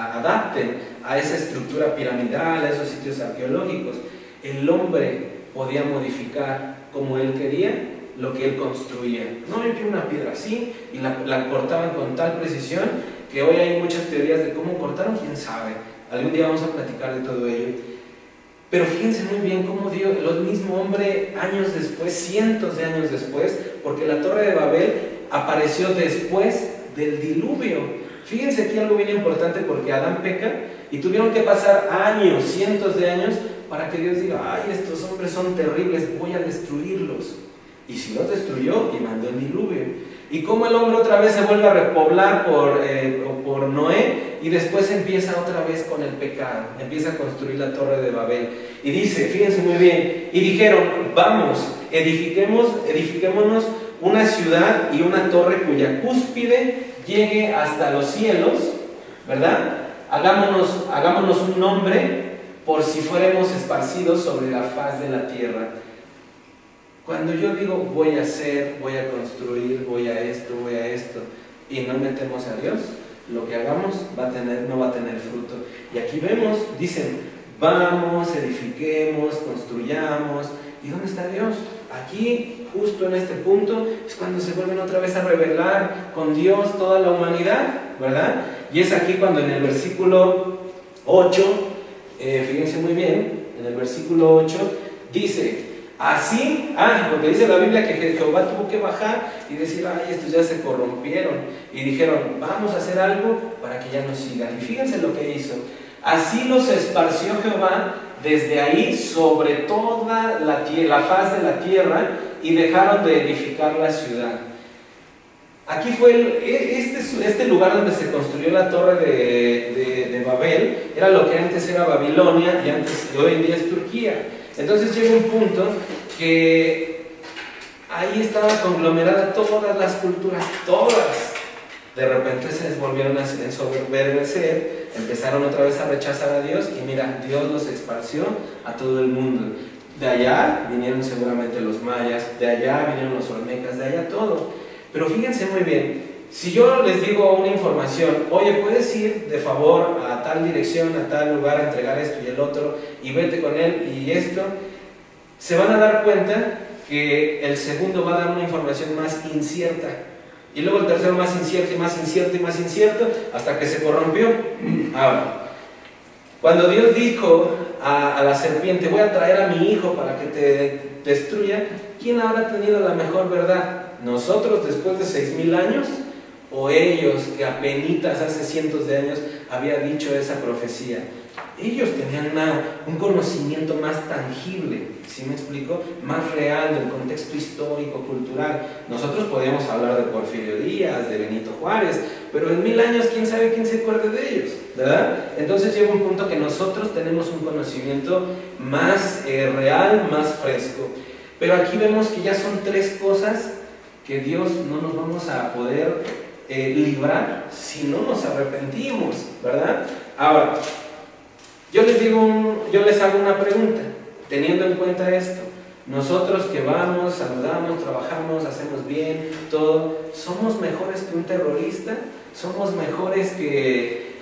a esa estructura piramidal, a esos sitios arqueológicos. El hombre podía modificar como él quería lo que él construía. No, yo quiero una piedra así, y la cortaban con tal precisión que hoy hay muchas teorías de cómo cortaron, quién sabe. Algún día vamos a platicar de todo ello. Pero fíjense muy bien cómo Dios, el mismo hombre, años después, cientos de años después, porque la Torre de Babel apareció después del diluvio. Fíjense aquí algo bien importante, porque Adán peca y tuvieron que pasar años, cientos de años, para que Dios diga, ay, estos hombres son terribles, voy a destruirlos. Y si los destruyó y mandó el diluvio. Y como el hombre otra vez se vuelve a repoblar por Noé, y después empieza otra vez con el pecado, empieza a construir la Torre de Babel. Y dice, fíjense muy bien, y dijeron, vamos, edifiquémonos una ciudad y una torre cuya cúspide llegue hasta los cielos, ¿verdad? Hagámonos un nombre por si fuéramos esparcidos sobre la faz de la tierra. Cuando yo digo voy a hacer, voy a construir, voy a esto, y no metemos a Dios, lo que hagamos no va a tener fruto. Y aquí vemos, dicen, vamos, edifiquemos, construyamos. ¿Y dónde está Dios? Aquí, justo en este punto, es cuando se vuelven otra vez a rebelar con Dios toda la humanidad, ¿verdad? Y es aquí cuando en el versículo 8, fíjense muy bien, en el versículo 8 dice, así, porque dice la Biblia que Jehová tuvo que bajar y decir, ay, estos ya se corrompieron, y dijeron, vamos a hacer algo para que ya nos sigan. Y fíjense lo que hizo, así los esparció Jehová desde ahí sobre toda la faz de la tierra, y dejaron de edificar la ciudad. Aquí fue este lugar donde se construyó la torre de Babel, era lo que antes era Babilonia y hoy en día es Turquía. Entonces llega un punto que ahí estaba conglomerada todas las culturas, todas. De repente se volvieron a ensoberbecer, empezaron otra vez a rechazar a Dios y mira, Dios los esparció a todo el mundo. De allá vinieron seguramente los mayas, de allá vinieron los olmecas, de allá todo. Pero fíjense muy bien, si yo les digo una información, oye, puedes ir de favor a tal dirección, a tal lugar, a entregar esto y el otro, y vete con él y esto, se van a dar cuenta que el segundo va a dar una información más incierta, y luego el tercero más incierto y más incierto y más incierto, hasta que se corrompió. Ahora, cuando Dios dijo a la serpiente, voy a traer a mi hijo para que te destruya, ¿quién habrá tenido la mejor verdad? ¿Nosotros después de 6,000 años? ¿O ellos que apenitas hace cientos de años había dicho esa profecía? Ellos tenían un conocimiento más tangible, ¿sí me explico? Más real del contexto histórico, cultural. Nosotros podíamos hablar de Porfirio Díaz, de Benito Juárez, pero en 1000 años quién sabe quién se acuerde de ellos, ¿verdad? Entonces llega un punto que nosotros tenemos un conocimiento más real, más fresco. Pero aquí vemos que ya son 3 cosas que Dios no nos vamos a poder librar si no nos arrepentimos, ¿verdad? Ahora, yo les hago una pregunta, teniendo en cuenta esto. Nosotros que vamos, saludamos, trabajamos, hacemos bien, todo, ¿somos mejores que un terrorista? ¿Somos mejores que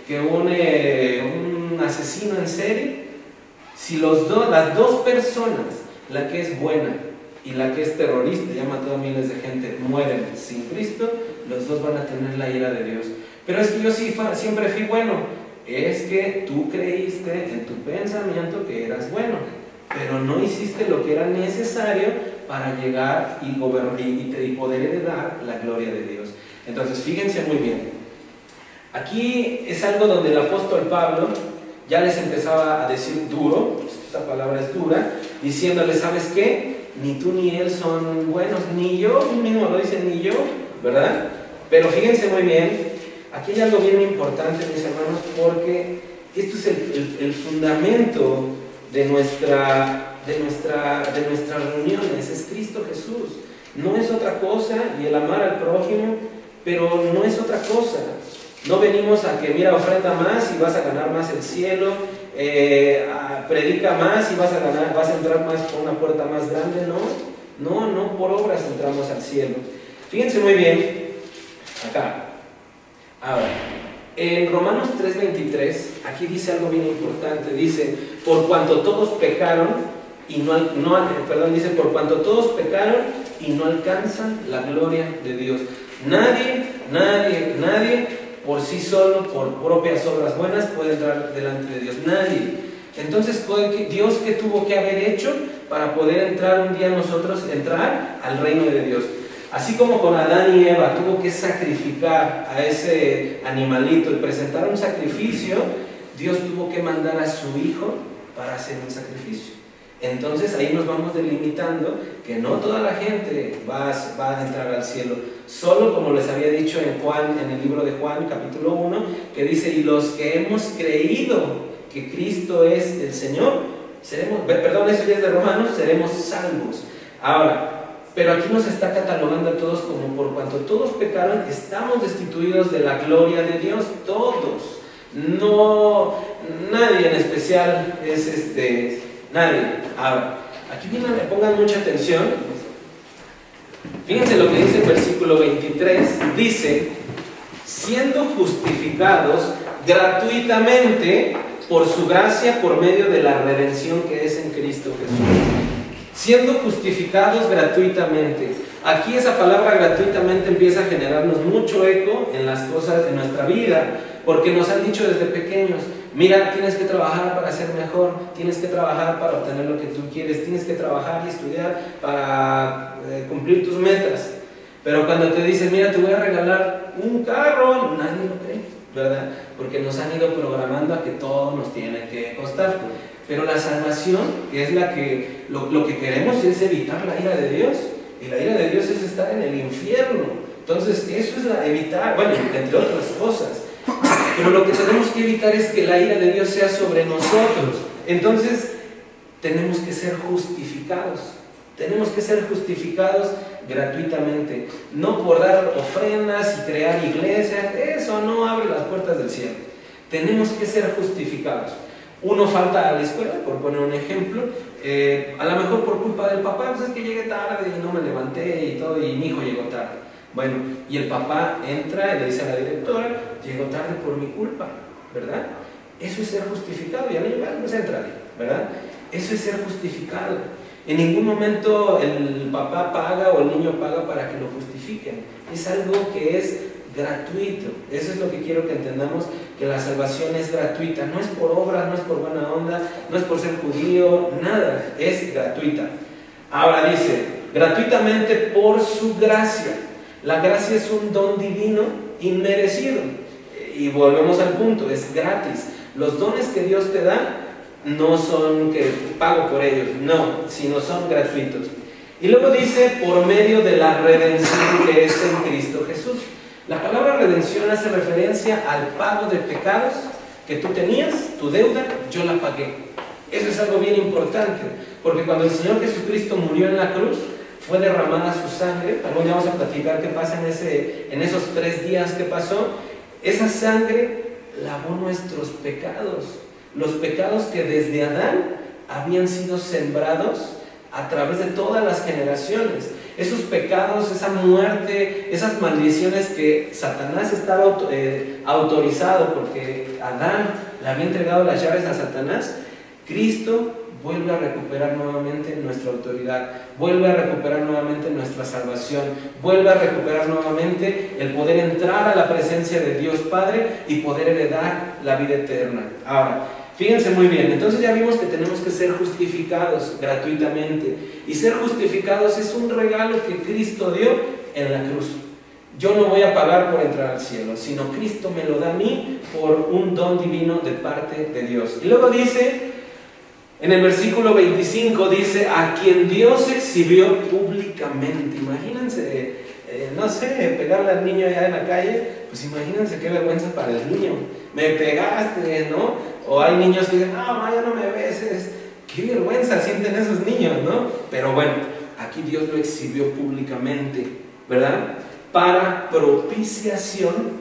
un asesino en serie? Si las dos personas, la que es buena y la que es terrorista, ya ha matado a miles de gente, mueren sin Cristo, los dos van a tener la ira de Dios. Pero es que yo siempre fui bueno. Es que tú creíste en tu pensamiento que eras bueno, pero no hiciste lo que era necesario para llegar y poder heredar la gloria de Dios. Entonces, fíjense muy bien. Aquí es algo donde el apóstol Pablo ya les empezaba a decir duro, esta palabra es dura, diciéndoles, ¿sabes qué? Ni tú ni él son buenos, ni yo, mismo lo dice, ni yo, ¿verdad? Pero fíjense muy bien. Aquí hay algo bien importante, mis hermanos, porque esto es el fundamento de nuestras reuniones, es Cristo Jesús. No es otra cosa, y el amar al prójimo, pero no es otra cosa. No venimos a que, mira, ofrenda más y vas a ganar más el cielo, predica más y vas a entrar más por una puerta más grande, no por obras entramos al cielo. Fíjense muy bien, acá. Ahora, en Romanos 3:23, aquí dice algo bien importante, dice, por cuanto todos pecaron y dice, por cuanto todos pecaron y no alcanzan la gloria de Dios. Nadie, por sí solo, por propias obras buenas, puede entrar delante de Dios. Nadie. Entonces, ¿Dios qué tuvo que haber hecho para poder entrar un día nosotros, entrar al reino de Dios? Así como con Adán y Eva tuvo que sacrificar a ese animalito y presentar un sacrificio, Dios tuvo que mandar a su Hijo para hacer un sacrificio. Entonces ahí nos vamos delimitando que no toda la gente va a entrar al cielo. Solo, como les había dicho en el libro de Juan, capítulo 1, que dice, y los que hemos creído que Cristo es el Señor, eso ya es de Romanos, seremos salvos. Ahora, pero aquí nos está catalogando a todos como por cuanto todos pecaron, estamos destituidos de la gloria de Dios, todos. No, nadie en especial es nadie. Ahora, aquí pongan mucha atención. Fíjense lo que dice el versículo 23, dice, siendo justificados gratuitamente por su gracia, por medio de la redención que es en Cristo Jesús. Siendo justificados gratuitamente. Aquí esa palabra gratuitamente empieza a generarnos mucho eco en las cosas de nuestra vida, porque nos han dicho desde pequeños, mira, tienes que trabajar para ser mejor, tienes que trabajar para obtener lo que tú quieres, tienes que trabajar y estudiar para cumplir tus metas. Pero cuando te dicen, mira, te voy a regalar un carro, nadie lo cree, ¿verdad? Porque nos han ido programando a que todo nos tiene que costar. Pero la salvación, que es lo que queremos, es evitar la ira de Dios. Y la ira de Dios es estar en el infierno. Entonces, eso es evitar, bueno, entre otras cosas. Pero lo que tenemos que evitar es que la ira de Dios sea sobre nosotros. Entonces, tenemos que ser justificados. Tenemos que ser justificados gratuitamente. No por dar ofrendas y crear iglesias. Eso no abre las puertas del cielo. Tenemos que ser justificados. Uno falta a la escuela, por poner un ejemplo. A lo mejor por culpa del papá, pues es que llegué tarde y no me levanté y todo, y mi hijo llegó tarde. Bueno, y el papá entra y le dice a la directora, llegó tarde por mi culpa, ¿verdad? Eso es ser justificado, y a mí pues entra, ¿verdad? Eso es ser justificado. En ningún momento el papá paga o el niño paga para que lo justifiquen. Es algo que es gratuito. Eso es lo que quiero que entendamos, que la salvación es gratuita. No es por obras, no es por buena onda, no es por ser judío, nada, es gratuita. Ahora dice, gratuitamente por su gracia. La gracia es un don divino inmerecido. Y volvemos al punto, es gratis. Los dones que Dios te da no son que pago por ellos, no, sino son gratuitos. Y luego dice, por medio de la redención que es en Cristo Jesús. La palabra redención hace referencia al pago de pecados que tú tenías, tu deuda, yo la pagué. Eso es algo bien importante, porque cuando el Señor Jesucristo murió en la cruz, fue derramada su sangre. Algún día vamos a platicar qué pasa en esos 3 días que pasó. Esa sangre lavó nuestros pecados, los pecados que desde Adán habían sido sembrados a través de todas las generaciones. Esos pecados, esa muerte, esas maldiciones que Satanás estaba autorizado porque Adán le había entregado las llaves a Satanás, Cristo vuelve a recuperar nuevamente nuestra autoridad, vuelve a recuperar nuevamente nuestra salvación, vuelve a recuperar nuevamente el poder entrar a la presencia de Dios Padre y poder heredar la vida eterna. Ahora, fíjense muy bien, entonces ya vimos que tenemos que ser justificados gratuitamente. Y ser justificados es un regalo que Cristo dio en la cruz. Yo no voy a pagar por entrar al cielo, sino Cristo me lo da a mí por un don divino de parte de Dios. Y luego dice, en el versículo 25, dice, a quien Dios exhibió públicamente. Imagínense, no sé, pegarle al niño allá en la calle, pues imagínense qué vergüenza para el niño. Me pegaste, ¿no? O hay niños que dicen, no, mamá, ya no me beses. Qué vergüenza sienten esos niños, ¿no? Pero bueno, aquí Dios lo exhibió públicamente, ¿verdad? Para propiciación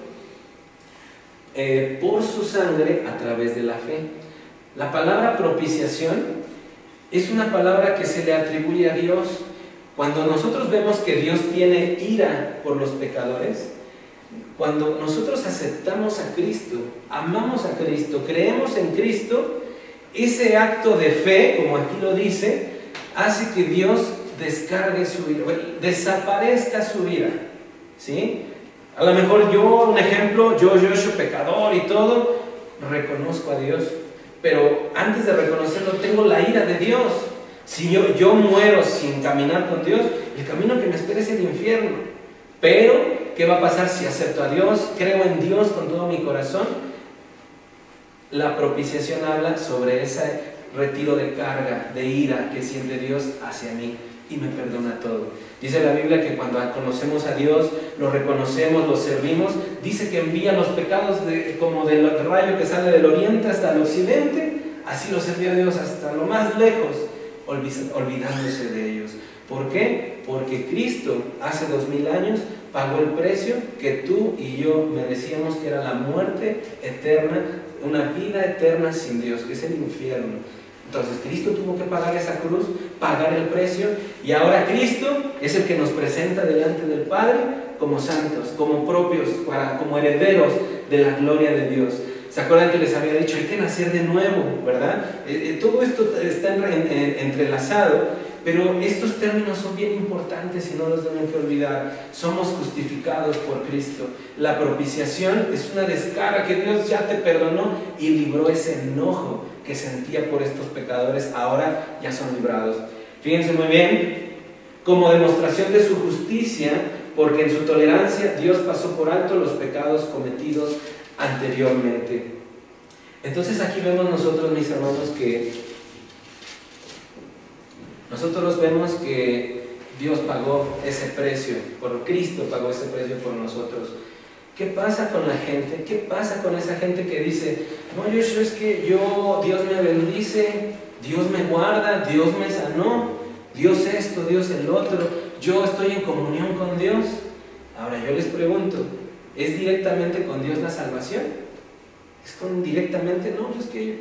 por su sangre a través de la fe. La palabra propiciación es una palabra que se le atribuye a Dios. Cuando nosotros vemos que Dios tiene ira por los pecadores, cuando nosotros aceptamos a Cristo, amamos a Cristo, creemos en Cristo, ese acto de fe, como aquí lo dice, hace que Dios descargue su ira, desaparezca su ira, ¿sí? A lo mejor yo, un ejemplo, yo soy pecador y todo, reconozco a Dios, pero antes de reconocerlo tengo la ira de Dios. Si yo muero sin caminar con Dios, el camino que me espera es el infierno. Pero, ¿qué va a pasar si acepto a Dios? Creo en Dios con todo mi corazón. La propiciación habla sobre ese retiro de carga, de ira que siente Dios hacia mí y me perdona todo. Dice la Biblia que cuando conocemos a Dios, lo reconocemos, lo servimos, dice que envía los pecados como del rayo que sale del oriente hasta el occidente, así los envía Dios hasta lo más lejos, olvidándose de ellos. ¿Por qué? Porque Cristo hace 2000 años pagó el precio que tú y yo merecíamos, que era la muerte eterna, una vida eterna sin Dios, que es el infierno. Entonces Cristo tuvo que pagar esa cruz, pagar el precio, y ahora Cristo es el que nos presenta delante del Padre como santos, como propios, como herederos de la gloria de Dios. ¿Se acuerdan que les había dicho, hay que nacer de nuevo, ¿verdad? Todo esto está entrelazado, pero estos términos son bien importantes y no los deben que olvidar. Somos justificados por Cristo. La propiciación es una descarga que Dios ya te perdonó y libró ese enojo que sentía por estos pecadores, ahora ya son librados. Fíjense muy bien, como demostración de su justicia, porque en su tolerancia Dios pasó por alto los pecados cometidos anteriormente. Entonces aquí vemos nosotros, mis hermanos, que Dios pagó ese precio, por Cristo pagó ese precio por nosotros. ¿Qué pasa con la gente? ¿Qué pasa con esa gente que dice, no, Joshua, es que Dios me bendice, Dios me guarda, Dios me sanó, Dios esto, Dios el otro, yo estoy en comunión con Dios? Ahora yo les pregunto, ¿es directamente con Dios la salvación? ¿Es directamente? No, es que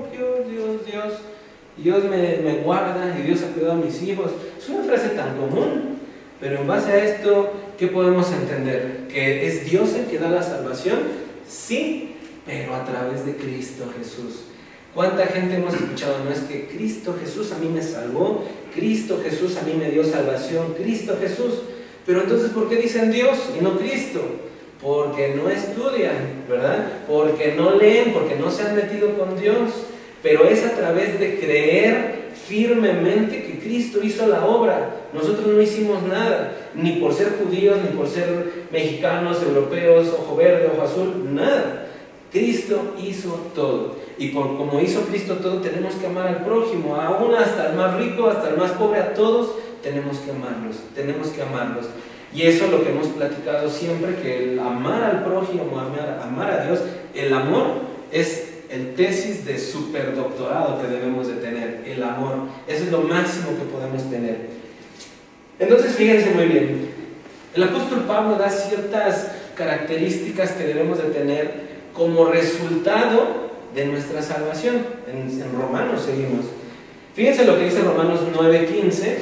Dios me guarda y Dios ha cuidado a mis hijos. Es una frase tan común, pero en base a esto, ¿qué podemos entender? ¿Que es Dios el que da la salvación? Sí, pero a través de Cristo Jesús. ¿Cuánta gente hemos escuchado? No es que Cristo Jesús a mí me salvó, Cristo Jesús a mí me dio salvación, Cristo Jesús. Pero entonces, ¿por qué dicen Dios y no Cristo? Porque no estudian, ¿verdad? Porque no leen, porque no se han metido con Dios. Pero es a través de creer firmemente que Cristo hizo la obra. Nosotros no hicimos nada, ni por ser judíos, ni por ser mexicanos, europeos, ojo verde, ojo azul, nada. Cristo hizo todo. Y como hizo Cristo todo, tenemos que amar al prójimo, aún hasta el más rico, hasta el más pobre, a todos tenemos que amarlos, tenemos que amarlos. Y eso es lo que hemos platicado siempre, que el amar al prójimo, amar a Dios, el amor es el tesis de superdoctorado que debemos de tener, el amor. Eso es lo máximo que podemos tener. Entonces, fíjense muy bien, el apóstol Pablo da ciertas características que debemos de tener como resultado de nuestra salvación. En Romanos seguimos. Fíjense lo que dice Romanos 9:15.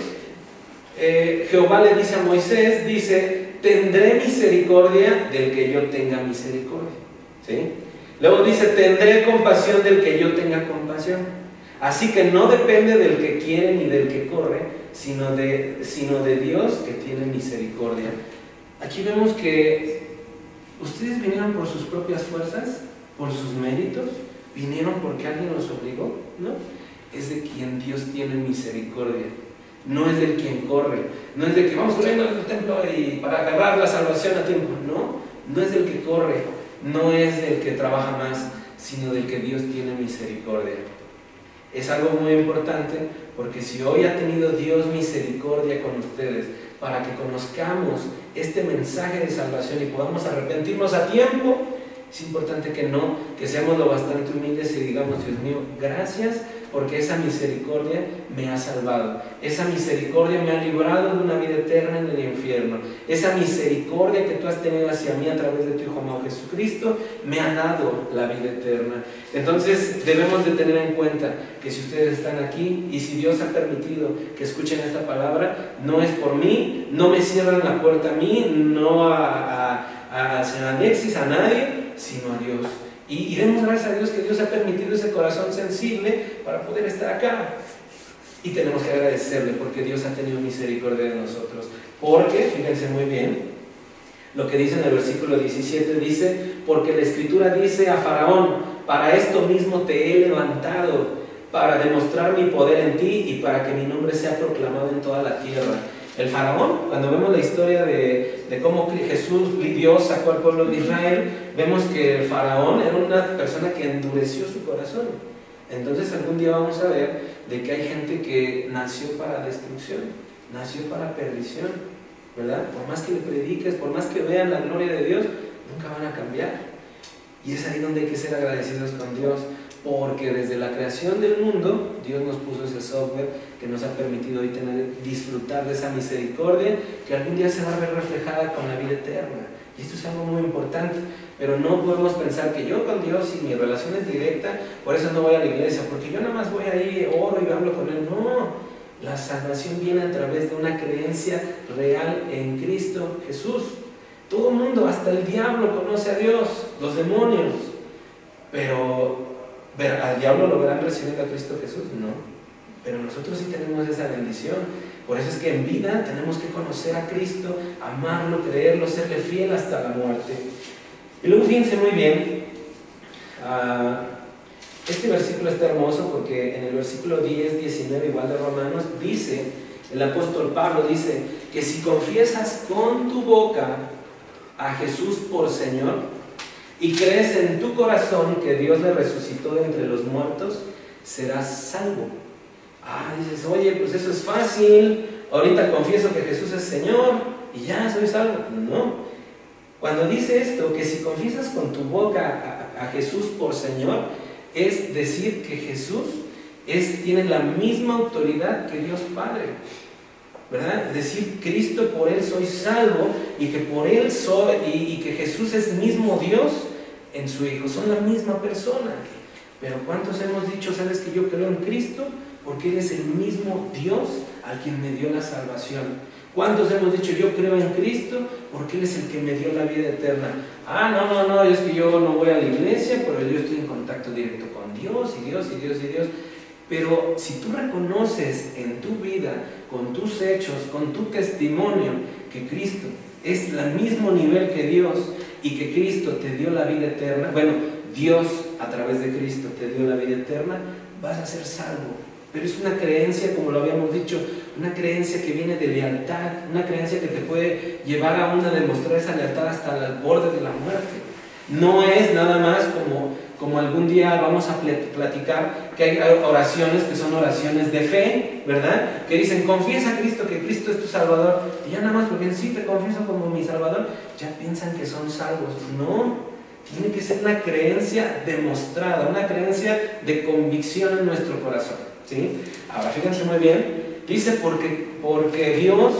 Jehová le dice a Moisés, dice, tendré misericordia del que yo tenga misericordia. ¿Sí? Luego dice, tendré compasión del que yo tenga compasión. Así que no depende del que quiere ni del que corre, sino de Dios que tiene misericordia. Aquí vemos que ustedes vinieron por sus propias fuerzas, por sus méritos, vinieron porque alguien los obligó, ¿no? Es de quien Dios tiene misericordia. No es del quien corre, no es de que vamos corriendo al templo y para agarrar la salvación a tiempo, no es del que corre, no es del que trabaja más, sino del que Dios tiene misericordia. Es algo muy importante, porque si hoy ha tenido Dios misericordia con ustedes para que conozcamos este mensaje de salvación y podamos arrepentirnos a tiempo, es importante que seamos lo bastante humildes y digamos, Dios mío, gracias, porque esa misericordia me ha salvado, esa misericordia me ha librado de una vida eterna en el infierno, esa misericordia que tú has tenido hacia mí a través de tu Hijo amado Jesucristo me ha dado la vida eterna. Entonces debemos de tener en cuenta que si ustedes están aquí y si Dios ha permitido que escuchen esta palabra, no es por mí, no me cierran la puerta a mí, no a Alexis, a nadie, sino a Dios. Y demos gracias a Dios que Dios ha permitido ese corazón sensible para poder estar acá. Y tenemos que agradecerle porque Dios ha tenido misericordia de nosotros. Porque, fíjense muy bien, lo que dice en el versículo 17, dice, porque la Escritura dice a Faraón, para esto mismo te he levantado, para demostrar mi poder en ti y para que mi nombre sea proclamado en toda la tierra. El faraón, cuando vemos la historia de cómo Dios sacó al pueblo de Israel, vemos que el faraón era una persona que endureció su corazón. Entonces algún día vamos a ver de que hay gente que nació para destrucción, nació para perdición, ¿verdad? Por más que le prediques, por más que vean la gloria de Dios, nunca van a cambiar. Y es ahí donde hay que ser agradecidos con Dios, porque desde la creación del mundo, Dios nos puso ese software que nos ha permitido hoy disfrutar de esa misericordia que algún día se va a ver reflejada con la vida eterna. Y esto es algo muy importante, pero no podemos pensar que yo con Dios y mi relación es directa, por eso no voy a la iglesia, porque yo nada más voy ahí, oro y hablo con Él. No, la salvación viene a través de una creencia real en Cristo Jesús. Todo el mundo, hasta el diablo conoce a Dios, los demonios, pero ¿al diablo lo verán recibiendo a Cristo Jesús? No. Pero nosotros sí tenemos esa bendición. Por eso es que en vida tenemos que conocer a Cristo, amarlo, creerlo, serle fiel hasta la muerte. Y luego fíjense muy bien, este versículo está hermoso porque en el versículo 10, 19 igual de Romanos dice, el apóstol Pablo dice que si confiesas con tu boca a Jesús por Señor y crees en tu corazón que Dios le resucitó de entre los muertos, serás salvo. Dices, oye, pues eso es fácil, ahorita confieso que Jesús es Señor y ya soy salvo. No. Cuando dice esto, que si confiesas con tu boca a Jesús por Señor, es decir que Jesús tiene la misma autoridad que Dios Padre, ¿verdad? Es decir, Cristo, por Él soy salvo, y que por Él soy, y que Jesús es mismo Dios en su Hijo, son la misma persona. Pero ¿cuántos hemos dicho, sabes que yo creo en Cristo porque Él es el mismo Dios al quien me dio la salvación? ¿Cuántos hemos dicho, yo creo en Cristo porque Él es el que me dio la vida eterna? No, es que yo no voy a la iglesia, pero yo estoy en contacto directo con Dios y Dios y Dios y Dios. Pero si tú reconoces en tu vida, con tus hechos, con tu testimonio, que Cristo es al mismo nivel que Dios y que Cristo te dio la vida eterna, bueno, Dios a través de Cristo te dio la vida eterna, vas a ser salvo. Pero es una creencia, como lo habíamos dicho, una creencia que viene de lealtad, una creencia que te puede llevar a demostrar esa lealtad hasta el borde de la muerte. No es nada más como algún día vamos a platicar, que hay oraciones que son oraciones de fe, ¿verdad? Que dicen, confiesa a Cristo, que Cristo es tu Salvador. Y ya nada más porque sí te confieso como mi Salvador, ya piensan que son salvos. No. Tiene que ser una creencia demostrada, una creencia de convicción en nuestro corazón, ¿sí? Ahora fíjense muy bien, dice porque Dios,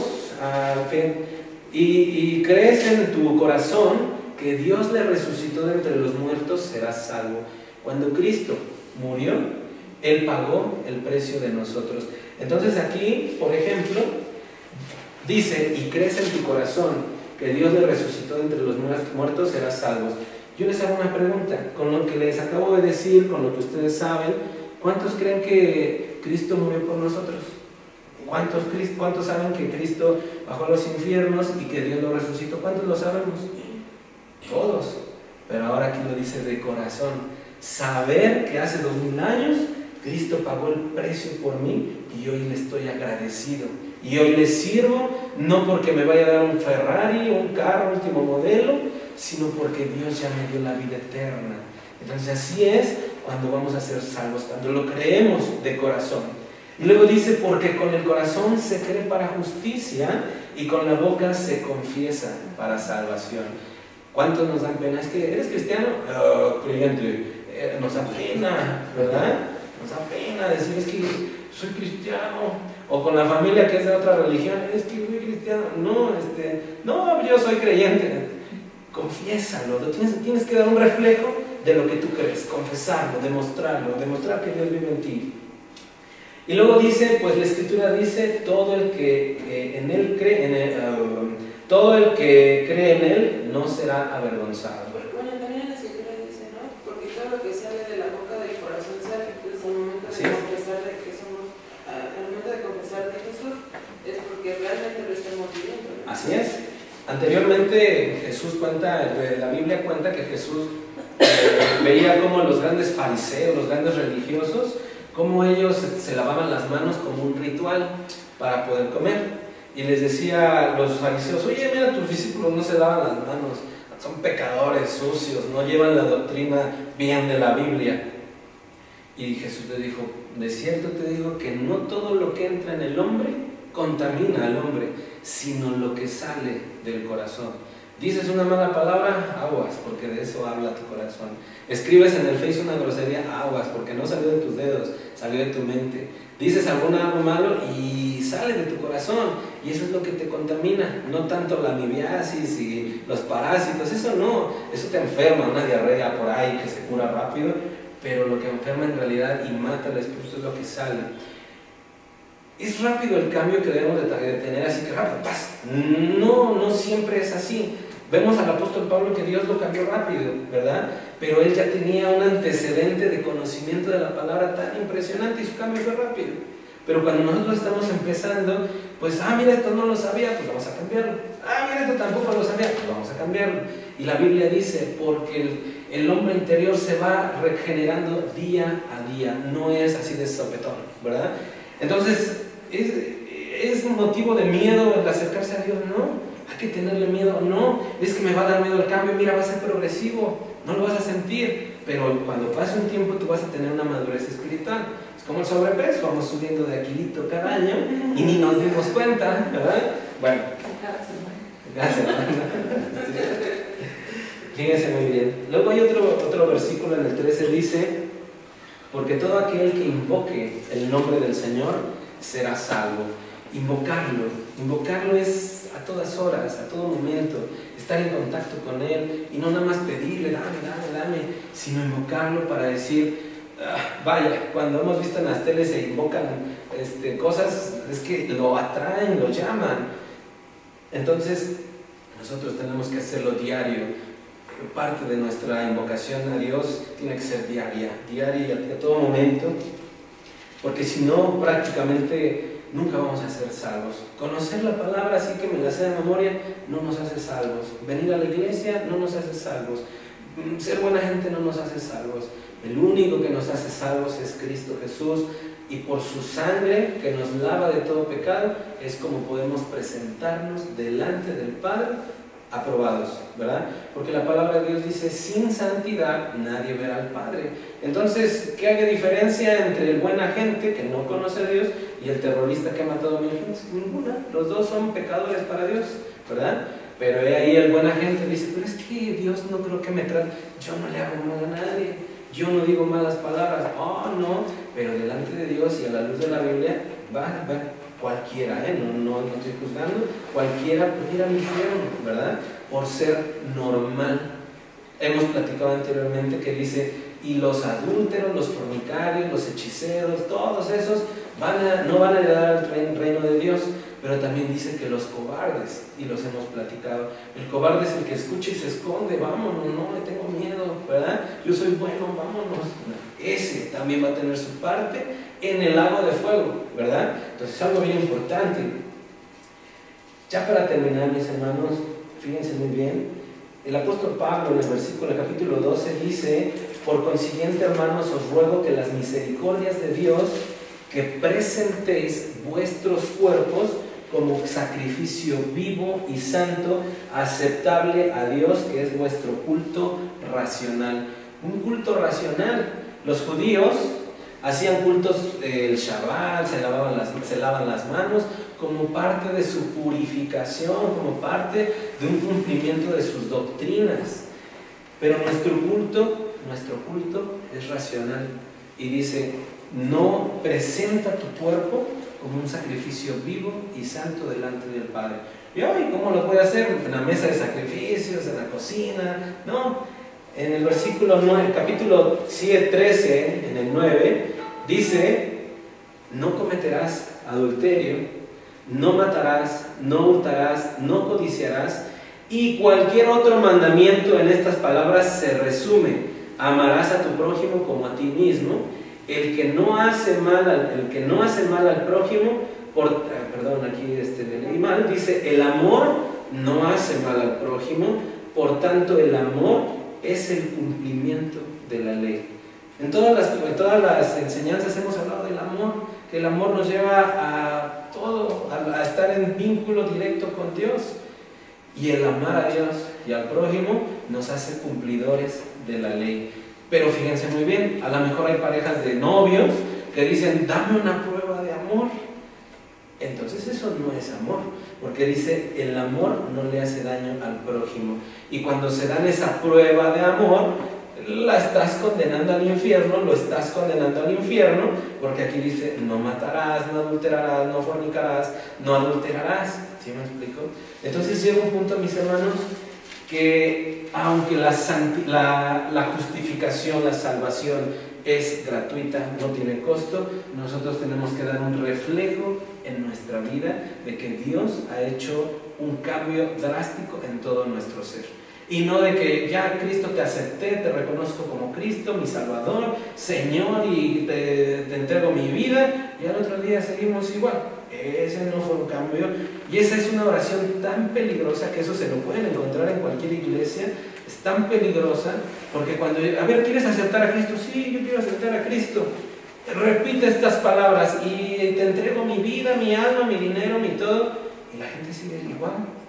y crees en tu corazón que Dios le resucitó de entre los muertos, serás salvo. Cuando Cristo murió, Él pagó el precio de nosotros. Entonces aquí, por ejemplo, dice, y crees en tu corazón que Dios le resucitó de entre los muertos, serás salvos. Yo les hago una pregunta, con lo que les acabo de decir, con lo que ustedes saben, ¿cuántos creen que Cristo murió por nosotros? ¿Cuántos saben que Cristo bajó a los infiernos y que Dios lo resucitó? ¿Cuántos lo sabemos? Todos. Pero ahora aquí lo dice de corazón. Saber que hace 2000 años Cristo pagó el precio por mí y hoy le estoy agradecido. Y hoy le sirvo no porque me vaya a dar un Ferrari, un carro último modelo, sino porque Dios ya me dio la vida eterna. Entonces así es cuando vamos a ser salvos, cuando lo creemos de corazón. Y luego dice, porque con el corazón se cree para justicia y con la boca se confiesa para salvación. ¿Cuántos nos dan pena? Es que, ¿eres cristiano? Creyente. Nos da pena, ¿verdad? Nos da pena decir, es que soy cristiano. O con la familia que es de otra religión, es que soy cristiano. No, yo soy creyente. Confiésalo, tienes que dar un reflejo de lo que tú crees, confesarlo, demostrarlo, demostrar que Dios vive en ti. Y luego dice, pues la Escritura dice, todo el que en Él cree, todo el que cree en Él no será avergonzado. Bueno, también la Escritura dice, ¿no? Porque todo lo que sale de la boca del corazón sale, pues al momento de confesar de que somos, al momento de confesar de Jesús, es porque realmente lo estamos viviendo, ¿no? Así es. Anteriormente Jesús cuenta, la Biblia cuenta que Jesús veía como los grandes fariseos, los grandes religiosos, como ellos se lavaban las manos como un ritual para poder comer. Y les decía a los fariseos, oye, mira, tus discípulos no se lavan las manos, son pecadores, sucios, no llevan la doctrina bien de la Biblia. Y Jesús le dijo, de cierto te digo que no todo lo que entra en el hombre contamina al hombre, sino lo que sale del corazón. Dices una mala palabra, aguas, porque de eso habla tu corazón. Escribes en el Face una grosería, aguas, porque no salió de tus dedos, salió de tu mente. Dices algo malo y sale de tu corazón, y eso es lo que te contamina, no tanto la amibiasis y los parásitos, eso no, eso te enferma, una diarrea por ahí que se cura rápido, pero lo que enferma en realidad y mata al espíritu es lo que sale. Es rápido el cambio que debemos de tener, así que rápido, ¡paz! No siempre es así. Vemos al apóstol Pablo que Dios lo cambió rápido, ¿verdad? Pero él ya tenía un antecedente de conocimiento de la palabra tan impresionante y su cambio fue rápido. Pero cuando nosotros estamos empezando, pues, mira, esto no lo sabía, pues vamos a cambiarlo. Mira, esto tampoco lo sabía, pues vamos a cambiarlo. Y la Biblia dice, porque el hombre interior se va regenerando día a día, no es así de sopetón, ¿verdad? Entonces, ¿es motivo de miedo el acercarse a Dios? No. que tenerle miedo. No, es que me va a dar miedo el cambio. Mira, va a ser progresivo, no lo vas a sentir, pero cuando pase un tiempo tú vas a tener una madurez espiritual. Es como el sobrepeso, vamos subiendo de kilito cada año y ni nos dimos cuenta, ¿verdad? Bueno, gracias. Fíjense muy bien. Luego hay otro versículo en el 13, dice: porque todo aquel que invoque el nombre del Señor será salvo. Invocarlo es a todas horas, a todo momento, estar en contacto con Él y no nada más pedirle, dame, sino invocarlo para decir, vaya, cuando hemos visto en las teles se invocan cosas, es que lo atraen, lo llaman. Entonces, nosotros tenemos que hacerlo diario. Parte de nuestra invocación a Dios tiene que ser diaria y a todo momento, porque si no, prácticamente nunca vamos a ser salvos. Conocer la palabra así que me la sé de memoria no nos hace salvos. Venir a la iglesia no nos hace salvos. Ser buena gente no nos hace salvos. El único que nos hace salvos es Cristo Jesús, y por su sangre que nos lava de todo pecado es como podemos presentarnos delante del Padre aprobados, ¿verdad? Porque la palabra de Dios dice, sin santidad nadie verá al Padre. Entonces, ¿qué hay de diferencia entre el buen agente que no conoce a Dios y el terrorista que ha matado a 1000 gentes? Ninguna. Los dos son pecadores para Dios, ¿verdad? Pero ahí el buen agente dice, pero es que Dios no creo que me trate, yo no le hago mal a nadie, yo no digo malas palabras, no, pero delante de Dios y a la luz de la Biblia, va cualquiera, no estoy juzgando, cualquiera puede ir al infierno, ¿verdad? Por ser normal. Hemos platicado anteriormente que dice, y los adúlteros, los fornicarios, los hechiceros, todos esos no van a heredar al reino de Dios. Pero también dice que los cobardes, y los hemos platicado, el cobarde es el que escucha y se esconde, vámonos, no le tengo miedo, ¿verdad? Yo soy bueno, vámonos. Ese también va a tener su parte en el lago de fuego, ¿verdad? Entonces es algo bien importante. Ya para terminar, mis hermanos, fíjense muy bien, el apóstol Pablo en el versículo, en el capítulo 12 dice, por consiguiente, hermanos, os ruego que las misericordias de Dios, que presentéis vuestros cuerpos como sacrificio vivo y santo, aceptable a Dios, que es vuestro culto racional. Un culto racional. Los judíos hacían cultos el Shabbat, se lavan las manos como parte de su purificación, como parte de un cumplimiento de sus doctrinas. Pero nuestro culto es racional y dice, no presenta tu cuerpo como un sacrificio vivo y santo delante del Padre. ¿Y cómo lo puede hacer? En la mesa de sacrificios, en la cocina. No, en el versículo 9, capítulo 13, en el 9, dice, no cometerás adulterio, no matarás, no hurtarás, no codiciarás, y cualquier otro mandamiento en estas palabras se resume: amarás a tu prójimo como a ti mismo. El que no hace mal al prójimo, aquí leí mal, dice, el amor no hace mal al prójimo, por tanto el amor es el cumplimiento de la ley. En todas las enseñanzas hemos hablado del amor, que el amor nos lleva a todo, a estar en vínculo directo con Dios. Y el amar a Dios y al prójimo nos hace cumplidores de la ley. Pero fíjense muy bien, a lo mejor hay parejas de novios que dicen, dame una prueba de amor. Entonces eso no es amor, porque dice, el amor no le hace daño al prójimo. Y cuando se dan esa prueba de amor, la estás condenando al infierno, lo estás condenando al infierno, porque aquí dice, no matarás, no adulterarás, no fornicarás, no adulterarás. ¿Sí me explico? Entonces llega un punto, mis hermanos, que aunque la justificación, la salvación es gratuita, no tiene costo, nosotros tenemos que dar un reflejo en nuestra vida de que Dios ha hecho un cambio drástico en todo nuestro ser. Y no de que ya Cristo te acepté, te reconozco como Cristo, mi Salvador, Señor, y te entrego mi vida, y al otro día seguimos igual. Ese no fue un cambio. Y esa es una oración tan peligrosa, que eso se lo pueden encontrar en cualquier iglesia. Es tan peligrosa porque cuando, ¿quieres aceptar a Cristo? Sí, yo quiero aceptar a Cristo. Repite estas palabras y te entrego mi vida, mi alma, mi dinero, mi todo. Y la gente sigue igual.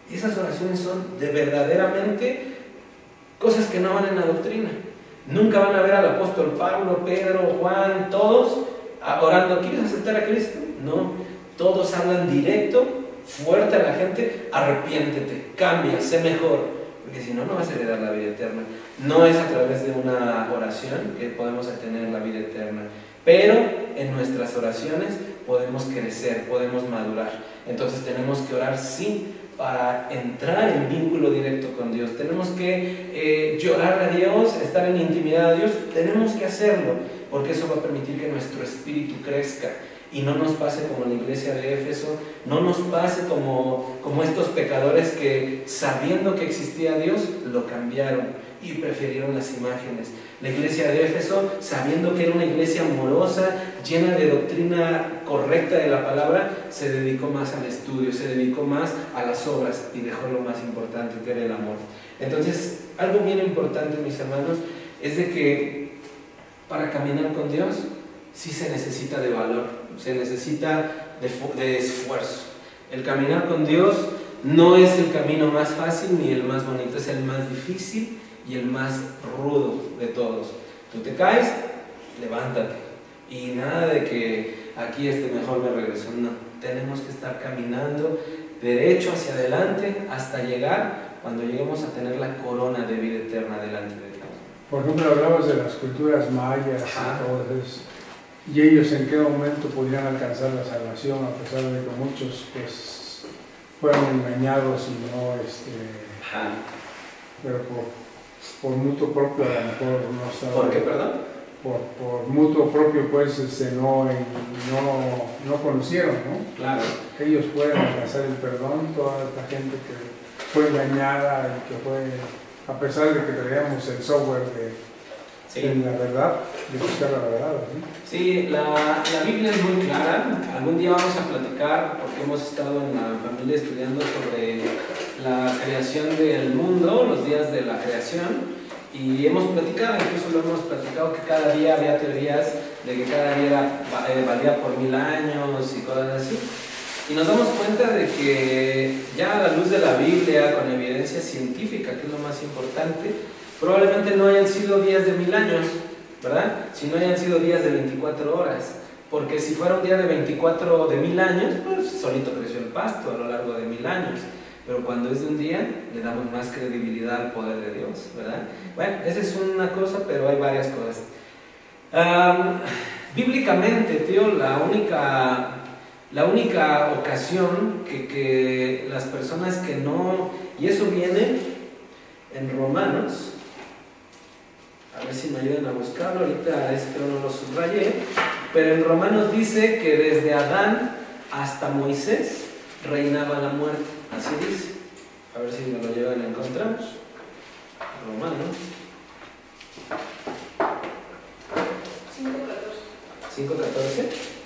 Y esas oraciones son de verdaderamente cosas que no van en la doctrina. Nunca van a ver al apóstol Pablo, Pedro, Juan, todos orando, ¿quieres aceptar a Cristo? No, todos hablan directo, fuerte a la gente, arrepiéntete, cambia, sé mejor, porque si no, no vas a heredar la vida eterna. No es a través de una oración que podemos obtener la vida eterna, pero en nuestras oraciones podemos crecer, podemos madurar. Entonces tenemos que orar sí, para entrar en vínculo directo con Dios. Tenemos que llorar a Dios, estar en intimidad a Dios, tenemos que hacerlo, porque eso va a permitir que nuestro espíritu crezca y no nos pase como la iglesia de Éfeso, no nos pase como estos pecadores que, sabiendo que existía Dios, lo cambiaron y prefirieron las imágenes. La iglesia de Éfeso, sabiendo que era una iglesia amorosa, llena de doctrina correcta de la palabra, se dedicó más al estudio, se dedicó más a las obras y dejó lo más importante, que era el amor. Entonces, algo bien importante, mis hermanos, es de que para caminar con Dios sí se necesita de valor, se necesita de esfuerzo. El caminar con Dios no es el camino más fácil ni el más bonito, es el más difícil y el más rudo de todos. Tú te caes, levántate. Y nada de que aquí mejor me regreso. No, tenemos que estar caminando derecho hacia adelante hasta llegar, cuando lleguemos a tener la corona de vida eterna delante de Dios. Por ejemplo, hablabas de las culturas mayas y todo eso. ¿Y ellos en qué momento podrían alcanzar la salvación, a pesar de que muchos pues fueron engañados y no pero por mutuo propio a lo mejor no estaba. ¿Por qué, perdón? Por mutuo propio pues no conocieron, ¿no? Claro. Ellos pueden alcanzar el perdón, toda esta gente que fue engañada y que fue, a pesar de que traíamos el software de la verdad, de buscar la verdad, ¿no? Sí, la Biblia es muy clara. Algún día vamos a platicar, porque hemos estado en la familia estudiando sobre la creación del mundo, los días de la creación, y hemos platicado, incluso lo hemos platicado, que cada día había teorías de que cada día valía por 1000 años y cosas así. Y nos damos cuenta de que ya a la luz de la Biblia, con evidencia científica, que es lo más importante, probablemente no hayan sido días de 1000 años, ¿verdad? Sino hayan sido días de 24 horas. Porque si fuera un día de 1000 años, pues solito creció el pasto a lo largo de 1000 años. Pero cuando es de un día, le damos más credibilidad al poder de Dios, ¿verdad? Bueno, esa es una cosa, pero hay varias cosas. Bíblicamente, tío, la única ocasión que las personas que no... Y eso viene en Romanos. A ver si me ayudan a buscarlo, ahorita es que no lo subrayé, pero en Romanos dice que desde Adán hasta Moisés reinaba la muerte, así dice. A ver si me lo llevan a encontrar. Romanos 5:14.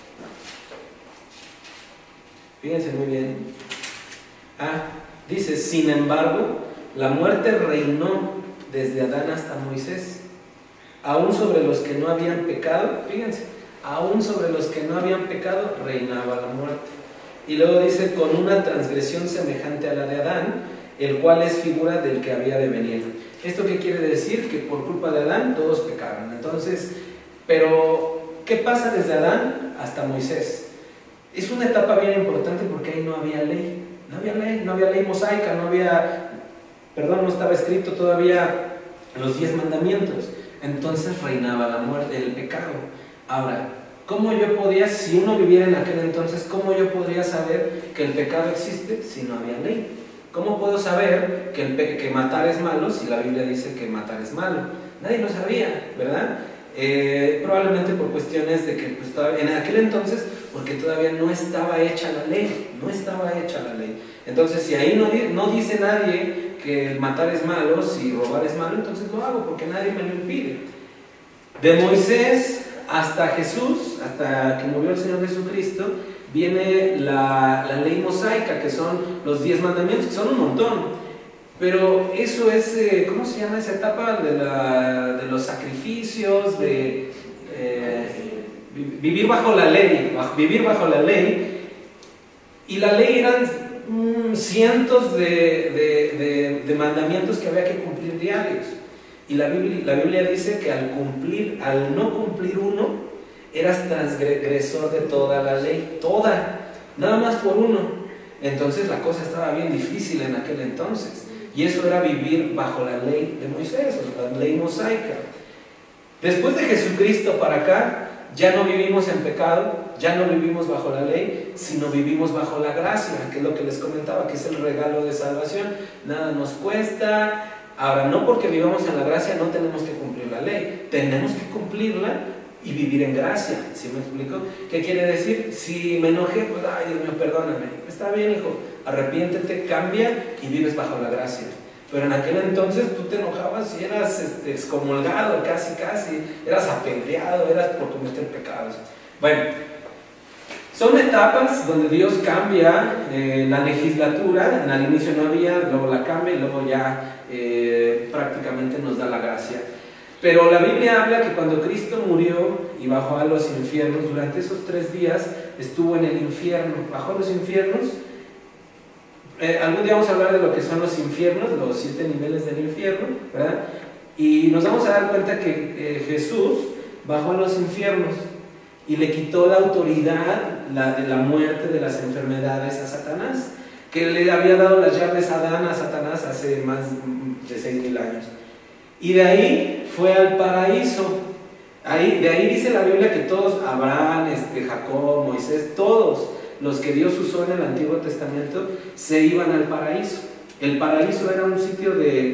Fíjense muy bien. Dice, sin embargo, la muerte reinó desde Adán hasta Moisés, aún sobre los que no habían pecado, fíjense, aún sobre los que no habían pecado reinaba la muerte. Y luego dice, con una transgresión semejante a la de Adán, el cual es figura del que había de venir. ¿Esto qué quiere decir? Que por culpa de Adán todos pecaron. Entonces, pero ¿qué pasa desde Adán hasta Moisés? Es una etapa bien importante porque ahí no había ley. No había ley mosaica, no estaba escrito todavía los 10 mandamientos. Entonces reinaba la muerte, el pecado. Ahora, ¿cómo yo podía, si uno viviera en aquel entonces, cómo yo podría saber que el pecado existe si no había ley? ¿Cómo puedo saber que matar es malo si la Biblia dice que matar es malo? Nadie lo sabía, ¿verdad? Probablemente por cuestiones de que pues, en aquel entonces, porque todavía no estaba hecha la ley, Entonces, si ahí no dice nadie que matar es malo, si robar es malo, entonces lo hago porque nadie me lo impide. De Moisés hasta Jesús, hasta que murió el Señor Jesucristo, viene la ley mosaica, que son los 10 mandamientos, que son un montón. Pero eso es, ¿cómo se llama esa etapa? De los sacrificios, de vivir bajo la ley. Y la ley eran cientos de mandamientos que había que cumplir diarios. Y la Biblia dice que al no cumplir uno, eras transgresor de toda la ley, toda, nada más por uno. Entonces la cosa estaba bien difícil en aquel entonces. Y eso era vivir bajo la ley de Moisés, la ley mosaica. Después de Jesucristo para acá, ya no vivimos en pecado, ya no vivimos bajo la ley, sino vivimos bajo la gracia, que es lo que les comentaba, que es el regalo de salvación. Nada nos cuesta. Ahora, no porque vivamos en la gracia no tenemos que cumplir la ley, tenemos que cumplirla y vivir en gracia. ¿Sí me explico? ¿Qué quiere decir? Si me enojé, pues, ay Dios mío, perdóname. Está bien, hijo, arrepiéntete, cambia y vives bajo la gracia. Pero en aquel entonces tú te enojabas y eras excomulgado, casi, eras apedreado, eras por cometer pecados. Bueno, son etapas donde Dios cambia la legislatura. Al inicio no había, luego la cambia y luego ya prácticamente nos da la gracia. Pero la Biblia habla que cuando Cristo murió y bajó a los infiernos, durante esos 3 días estuvo en el infierno, bajó a los infiernos. Algún día vamos a hablar de lo que son los infiernos, los 7 niveles del infierno, ¿verdad? Y nos vamos a dar cuenta que Jesús bajó a los infiernos y le quitó la autoridad de la muerte, de las enfermedades a Satanás, que le había dado las llaves a Satanás hace más de 6.000 años. Y de ahí fue al paraíso. De ahí dice la Biblia que todos, Abraham, Jacob, Moisés, todos los que Dios usó en el Antiguo Testamento se iban al paraíso. El paraíso era un sitio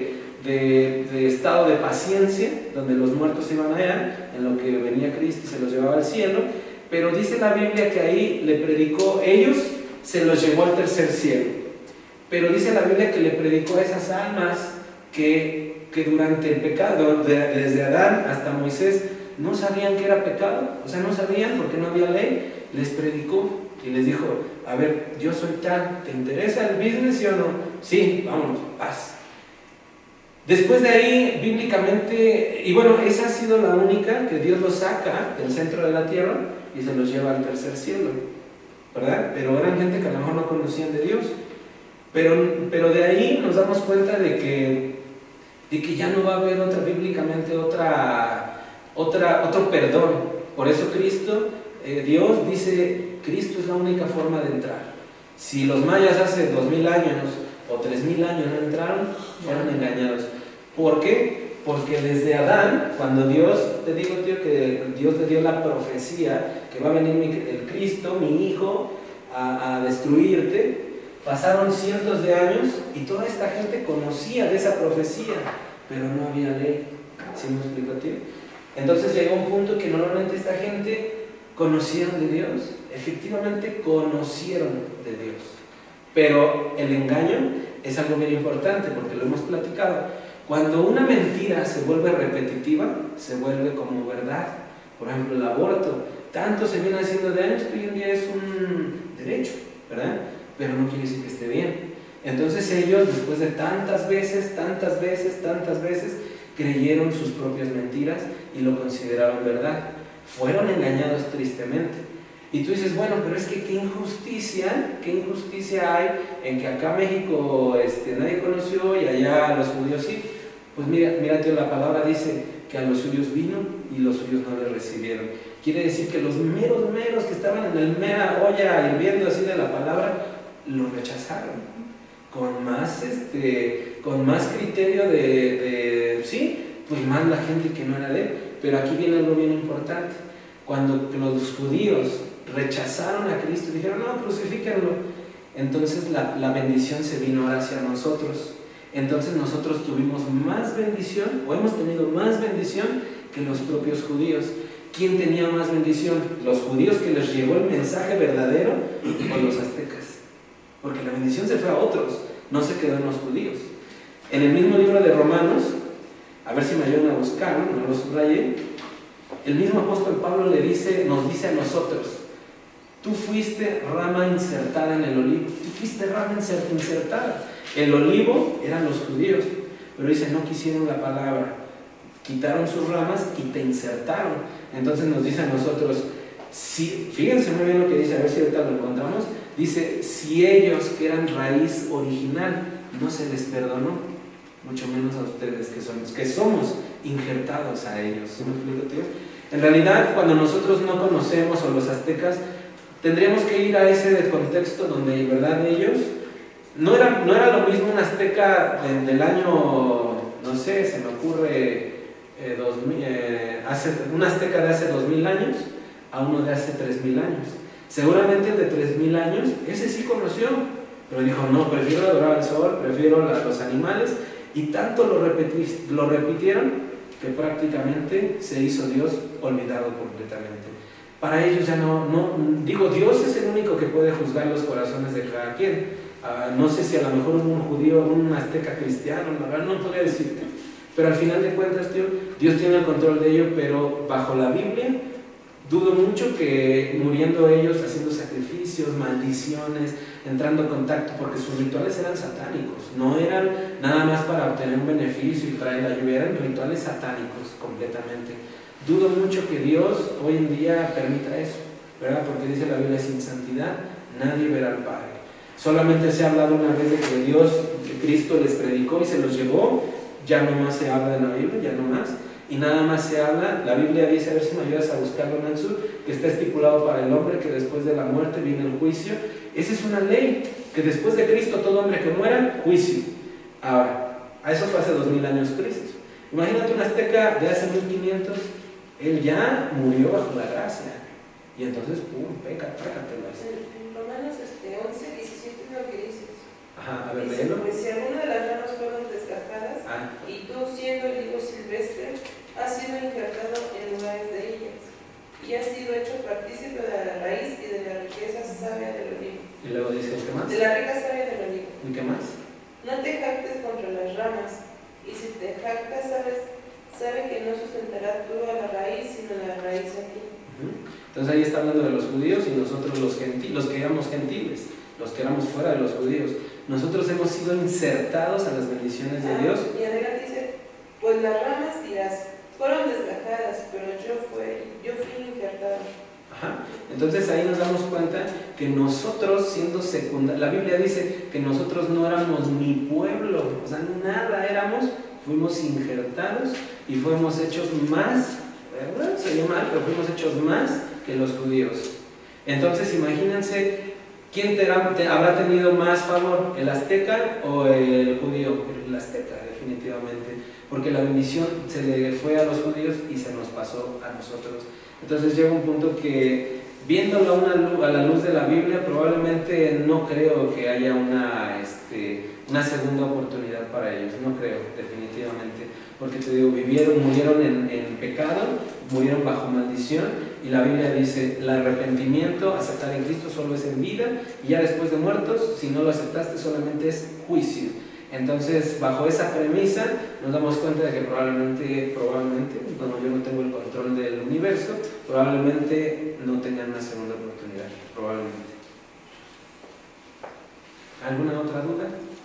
de estado de paciencia, donde los muertos iban allá, en lo que venía Cristo y se los llevaba al cielo. Pero dice la Biblia que ahí le predicó, ellos se los llevó al tercer cielo. Pero dice la Biblia que le predicó a esas almas que durante el pecado, desde Adán hasta Moisés, no sabían que era pecado, o sea, no sabían porque no había ley. Les predicó y les dijo, a ver, yo soy tal, ¿te interesa el business, sí o no? Sí, vámonos, paz. Después de ahí, bíblicamente, y bueno, esa ha sido la única que Dios los saca del centro de la tierra y se los lleva al tercer cielo, ¿verdad? Pero eran gente que a lo mejor no conocían de Dios. Pero de ahí nos damos cuenta de que ya no va a haber bíblicamente otro perdón. Por eso Cristo, Dios dice, Cristo es la única forma de entrar. Si los mayas hace 2000 años o 3000 años no entraron, fueron engañados. ¿Por qué? Porque desde Adán, cuando Dios, te digo, tío, que Dios le dio la profecía que va a venir el Cristo, mi hijo, a destruirte, pasaron cientos de años y toda esta gente conocía de esa profecía, pero no había ley. ¿Sí me explico, tío? Entonces llegó un punto que normalmente esta gente conocieron de Dios, efectivamente conocieron de Dios, pero el engaño es algo bien importante porque lo hemos platicado. Cuando una mentira se vuelve repetitiva, se vuelve como verdad. Por ejemplo, el aborto, tanto se viene haciendo de años que hoy en día es un derecho, ¿verdad? Pero no quiere decir que esté bien. Entonces ellos, después de tantas veces, creyeron sus propias mentiras y lo consideraron verdad. Fueron engañados tristemente. Y tú dices, bueno, pero es que qué injusticia hay en que acá México nadie conoció y allá los judíos sí. Pues mira, tío, la palabra dice que a los suyos vino y los suyos no le recibieron. Quiere decir que los meros que estaban en el mera olla hirviendo así de la palabra, lo rechazaron. Con más criterio sí, pues más la gente que no era de él. Pero aquí viene algo bien importante. Cuando los judíos rechazaron a Cristo y dijeron, no, crucifíquenlo, entonces la bendición se vino ahora hacia nosotros. Entonces nosotros tuvimos más bendición, o hemos tenido más bendición que los propios judíos. ¿Quién tenía más bendición? ¿Los judíos que les llegó el mensaje verdadero o los aztecas? Porque la bendición se fue a otros, no se quedó en los judíos. En el mismo libro de Romanos, a ver si me ayudan a buscar, no lo subrayé, el mismo apóstol Pablo nos dice a nosotros, tú fuiste rama insertada en el olivo, tú fuiste rama insertada. El olivo eran los judíos, pero dice, no quisieron la palabra, quitaron sus ramas y te insertaron. Entonces nos dice a nosotros, sí, fíjense muy bien lo que dice, a ver si ahorita lo encontramos. Dice, si ellos que eran raíz original no se les perdonó, mucho menos a ustedes que somos injertados a ellos. ¿Sí me explico, tío? En realidad, cuando nosotros no conocemos, o los aztecas, tendríamos que ir a ese contexto donde, en verdad, ellos, no era lo mismo un azteca del año, no sé, se me ocurre, un azteca de hace 2000 años a uno de hace 3000 años. Seguramente el de 3000 años, ese sí conoció, pero dijo, no, prefiero adorar al sol, prefiero los animales, y tanto lo repitieron que prácticamente se hizo Dios olvidado completamente. Para ellos ya digo, Dios es el único que puede juzgar los corazones de cada quien. No sé si a lo mejor hubo un judío, un azteca cristiano, la verdad no podría decirte, pero al final de cuentas, tío, Dios tiene el control de ello, pero bajo la Biblia dudo mucho que muriendo ellos, haciendo sacrificios, maldiciones, entrando en contacto, porque sus rituales eran satánicos, no eran nada más para obtener un beneficio y traer la lluvia, eran rituales satánicos completamente. Dudo mucho que Dios hoy en día permita eso, ¿verdad? Porque dice la Biblia, sin santidad nadie verá al Padre. Solamente se ha hablado una vez de que Dios, que Cristo les predicó y se los llevó, ya no más se habla de la Biblia, ya no más. Y nada más se habla, la Biblia dice, a ver si me ayudas a buscarlo, Nansu, que está estipulado para el hombre que después de la muerte viene el juicio. Esa es una ley, que después de Cristo todo hombre que muera, juicio. Ahora, a eso fue hace 2000 años Cristo. Imagínate un azteca de hace 1500, él ya murió bajo la gracia. Y entonces, pum, trácatelo. En Romanos 11, 17 es lo que dices. Ajá, a ver, dice, léelo. pues si alguna de las ramas fueron desgajadas, y tú siendo el higo silvestre, has sido injertado en lugares de ellas, y has sido hecho partícipe de la raíz y de la riqueza sabia del olivo. Y luego dice, ¿qué más? De la rica sabia del olivo. ¿Y qué más? No te jactes contra las ramas, y si te jactas, sabe que no sustentará tú a la raíz, sino la raíz a ti. Entonces ahí está hablando de los judíos y nosotros los que éramos gentiles, los que éramos fuera de los judíos. Nosotros hemos sido insertados a las bendiciones de Dios. Y adelante dice, pues las ramas dirás, fueron desgajadas, pero yo fui injertado. Ajá. Entonces ahí nos damos cuenta que nosotros siendo secundarios, la Biblia dice que nosotros no éramos ni pueblo, o sea, nada éramos, fuimos injertados y fuimos hechos más, ¿verdad? Se oye mal, pero fuimos hechos más que los judíos. Entonces imagínense, ¿quién habrá tenido más favor, el azteca o el judío? El azteca, definitivamente, porque la bendición se le fue a los judíos y se nos pasó a nosotros. Entonces llega un punto que, viéndolo a la luz de la Biblia, probablemente no creo que haya una segunda oportunidad para ellos, no creo, definitivamente, porque te digo, murieron en pecado, murieron bajo maldición, y la Biblia dice, el arrepentimiento, aceptar en Cristo solo es en vida, y ya después de muertos, si no lo aceptaste, solamente es juicio. Entonces, bajo esa premisa, nos damos cuenta de que probablemente, bueno, yo no tengo el control del universo, probablemente no tengan una segunda oportunidad, probablemente. ¿Alguna otra duda?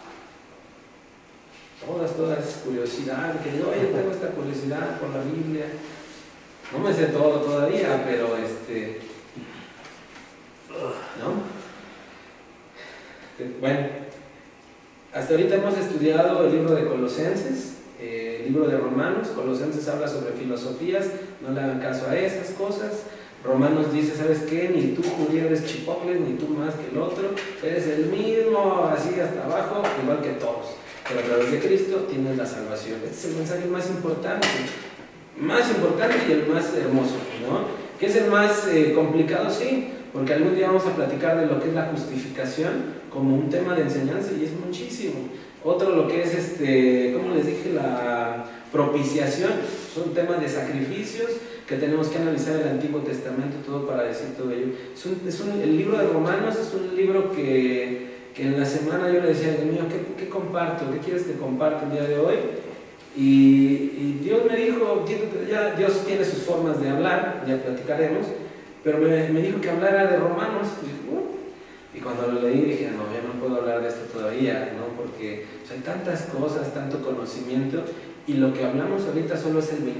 Todas curiosidad, que yo tengo esta curiosidad por la Biblia. No me sé todo todavía, pero ¿no? Bueno. Hasta ahorita hemos estudiado el libro de Colosenses, el libro de Romanos. Colosenses habla sobre filosofías, no le hagan caso a esas cosas. Romanos dice, ¿sabes qué? Ni tú judío eres chipotle, ni tú más que el otro, eres el mismo, así hasta abajo, igual que todos. Pero a través de Cristo tienes la salvación. Este es el mensaje más importante y el más hermoso, ¿no? ¿Qué es el más complicado? Sí, porque algún día vamos a platicar de lo que es la justificación como un tema de enseñanza, y es muchísimo. Otro, lo que es, como les dije, la propiciación, son temas de sacrificios que tenemos que analizar el Antiguo Testamento, todo para decir todo ello. El libro de Romanos es un libro que en la semana yo le decía, Dios mío, ¿qué comparto? ¿Qué quieres que comparta el día de hoy? Y Dios me dijo, ya Dios tiene sus formas de hablar, ya platicaremos, pero me dijo que hablara de Romanos. Y cuando lo leí dije, no, yo no puedo hablar de esto todavía, ¿no? Porque hay tantas cosas, tanto conocimiento, y lo que hablamos ahorita solo es el 25%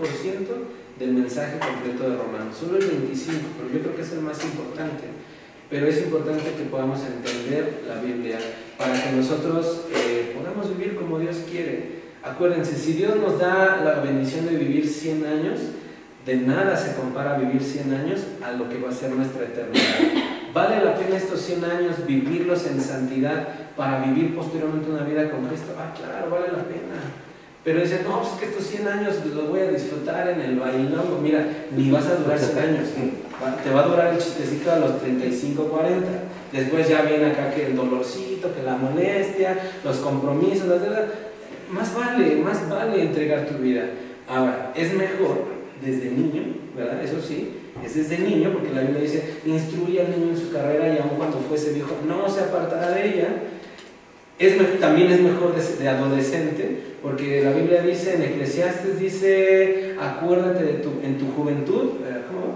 del mensaje completo de Romanos, solo el 25%, pero yo creo que es el más importante. pero es importante que podamos entender la Biblia para que nosotros podamos vivir como Dios quiere. Acuérdense, si Dios nos da la bendición de vivir 100 años, de nada se compara vivir 100 años a lo que va a ser nuestra eternidad. ¿Vale la pena estos 100 años vivirlos en santidad para vivir posteriormente una vida con Cristo? Ah, claro, vale la pena. Pero dicen, no, pues es que estos 100 años los voy a disfrutar en el bailongo. Mira, ni vas a durar 100 años. Te va a durar el chistecito a los 35, 40. Después ya viene acá que el dolorcito, que la molestia, los compromisos, las deudas. Más vale entregar tu vida. Ahora, es mejor desde niño, ¿verdad? Eso sí, es desde niño, porque la Biblia dice, instruye al niño en su carrera y aun cuando fuese viejo no se apartará de ella. También es mejor de adolescente, porque la Biblia dice, en Eclesiastes dice, acuérdate en tu juventud, ¿cómo?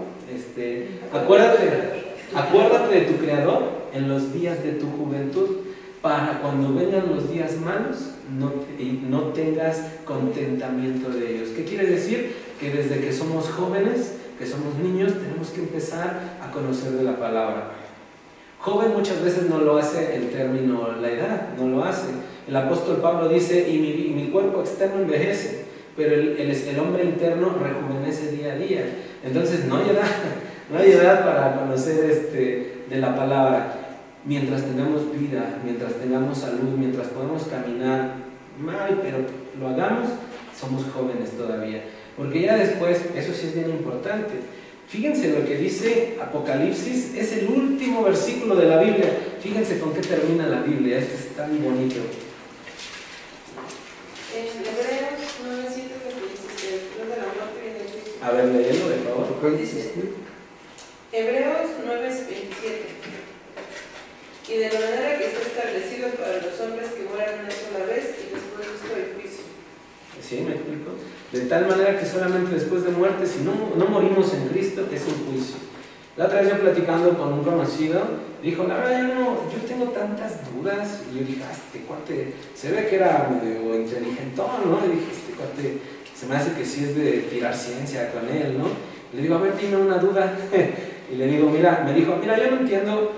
Acuérdate de tu Creador en los días de tu juventud, para cuando vengan los días malos no tengas contentamiento de ellos. ¿Qué quiere decir? Que desde que somos jóvenes, que somos niños, tenemos que empezar a conocer de la palabra. Joven muchas veces no lo hace el término la edad, no lo hace. El apóstol Pablo dice, y mi cuerpo externo envejece, pero el hombre interno rejuvenece día a día. Entonces no hay edad para conocer de la palabra. Mientras tengamos vida, mientras tengamos salud, mientras podamos caminar mal, pero lo hagamos, somos jóvenes todavía. Porque ya después, eso sí es bien importante. Fíjense lo que dice Apocalipsis, es el último versículo de la Biblia. Fíjense con qué termina la Biblia, este es tan bonito. En Hebreos 9:7 dice que después de la muerte viene el juicio. A ver, léelo, por favor. Dice, Hebreos 9:27. Y de la manera que está establecido para los hombres que mueran una sola vez y después de esto el juicio. ¿Sí? ¿Me explico? De tal manera que solamente después de muerte, si no morimos en Cristo, es un juicio. La otra vez yo platicando con un conocido, dijo, la verdad yo tengo tantas dudas. Y yo dije, este cuate, se ve que era medio inteligentón, ¿no? Y dije, este cuate, se me hace que sí es de tirar ciencia con él, ¿no? Le digo, a ver, dime una duda. Y le digo, me dijo, mira, yo no entiendo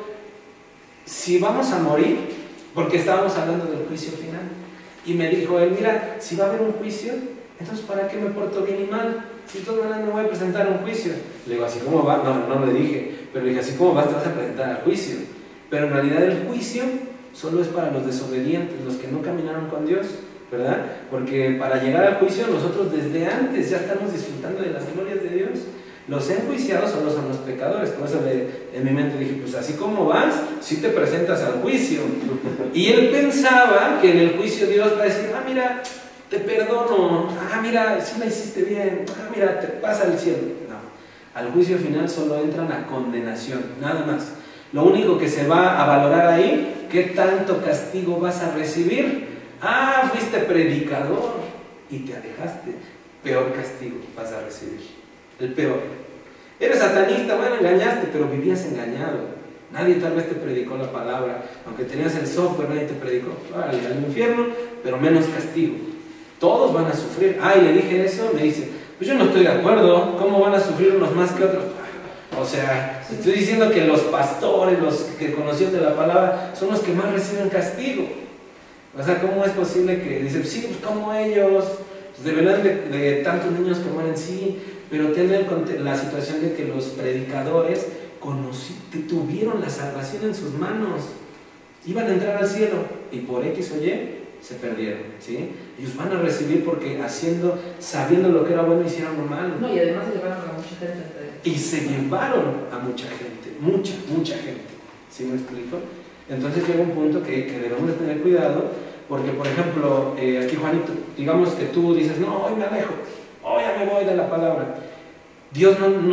si vamos a morir, porque estábamos hablando del juicio final. Y me dijo él, mira, si va a haber un juicio, entonces ¿para qué me porto bien y mal? Si de todas maneras me voy a presentar a un juicio. Le digo, ¿así cómo va? No le dije, pero le dije, ¿así cómo vas? Te vas a presentar al juicio. Pero en realidad el juicio solo es para los desobedientes, los que no caminaron con Dios, ¿verdad? Porque para llegar al juicio nosotros desde antes ya estamos disfrutando de las glorias de Dios. Los enjuiciados solo son los pecadores. Por eso en mi mente dije, pues así como vas, si te presentas al juicio. Y él pensaba que en el juicio Dios va a decir, mira, te perdono, mira, sí la hiciste bien, mira, te pasa al cielo. No, al juicio final solo entran a condenación, nada más. Lo único que se va a valorar ahí, ¿qué tanto castigo vas a recibir? Fuiste predicador y te alejaste, peor castigo vas a recibir. El peor. Eres satanista, bueno, engañaste, pero vivías engañado. Nadie tal vez te predicó la palabra. Aunque tenías el software, nadie te predicó. Al infierno, pero menos castigo. Todos van a sufrir. Y le dije eso, me dice, pues yo no estoy de acuerdo. ¿Cómo van a sufrir unos más que otros? O sea, estoy diciendo que los pastores, los que conocieron de la palabra, son los que más reciben castigo. O sea, ¿cómo es posible que dicen, sí, pues como ellos? Pues deberán de tantos niños que mueren, sí. Pero tener la situación de que los predicadores tuvieron la salvación en sus manos, iban a entrar al cielo y por X o Y se perdieron, ¿sí? Ellos van a recibir porque sabiendo lo que era bueno, hicieron lo malo. No, y además se llevaron a mucha gente. Y se llevaron a mucha gente, mucha gente, ¿sí me explico? Entonces llega un punto que debemos de tener cuidado, porque por ejemplo, aquí Juanito, digamos que tú dices, no, hoy me alejo, hoy ya me voy de la palabra. Dios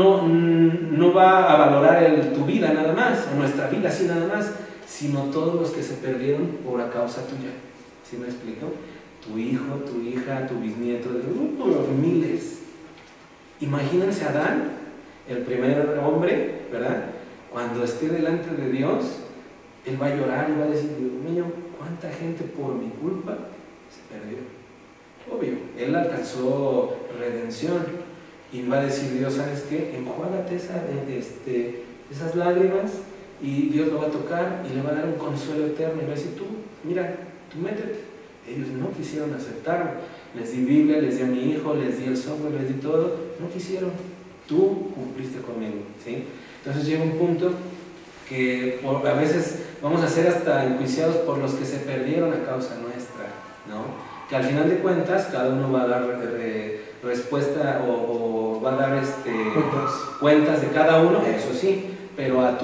no va a valorar tu vida nada más, o nuestra vida así nada más, sino todos los que se perdieron por a causa tuya. ¿Sí me explico? Tu hijo, tu hija, tu bisnieto, miles. Imagínense a Adán, el primer hombre, ¿verdad? Cuando esté delante de Dios, él va a llorar y va a decir, Dios mío, ¿cuánta gente por mi culpa se perdió? Obvio, él alcanzó redención y va a decir Dios, ¿sabes qué? Enjuágate esas lágrimas y Dios lo va a tocar y le va a dar un consuelo eterno y va a decir, tú, mira, tú métete. Ellos no quisieron aceptarlo. Les di Biblia, les di a mi hijo, les di el software, les di todo. No quisieron. Tú cumpliste conmigo, ¿sí? Entonces llega un punto que a veces vamos a ser hasta enjuiciados por los que se perdieron a causa nuestra, ¿no? Que al final de cuentas cada uno va a dar respuesta o va a dar cuentas de cada uno, eso sí, pero a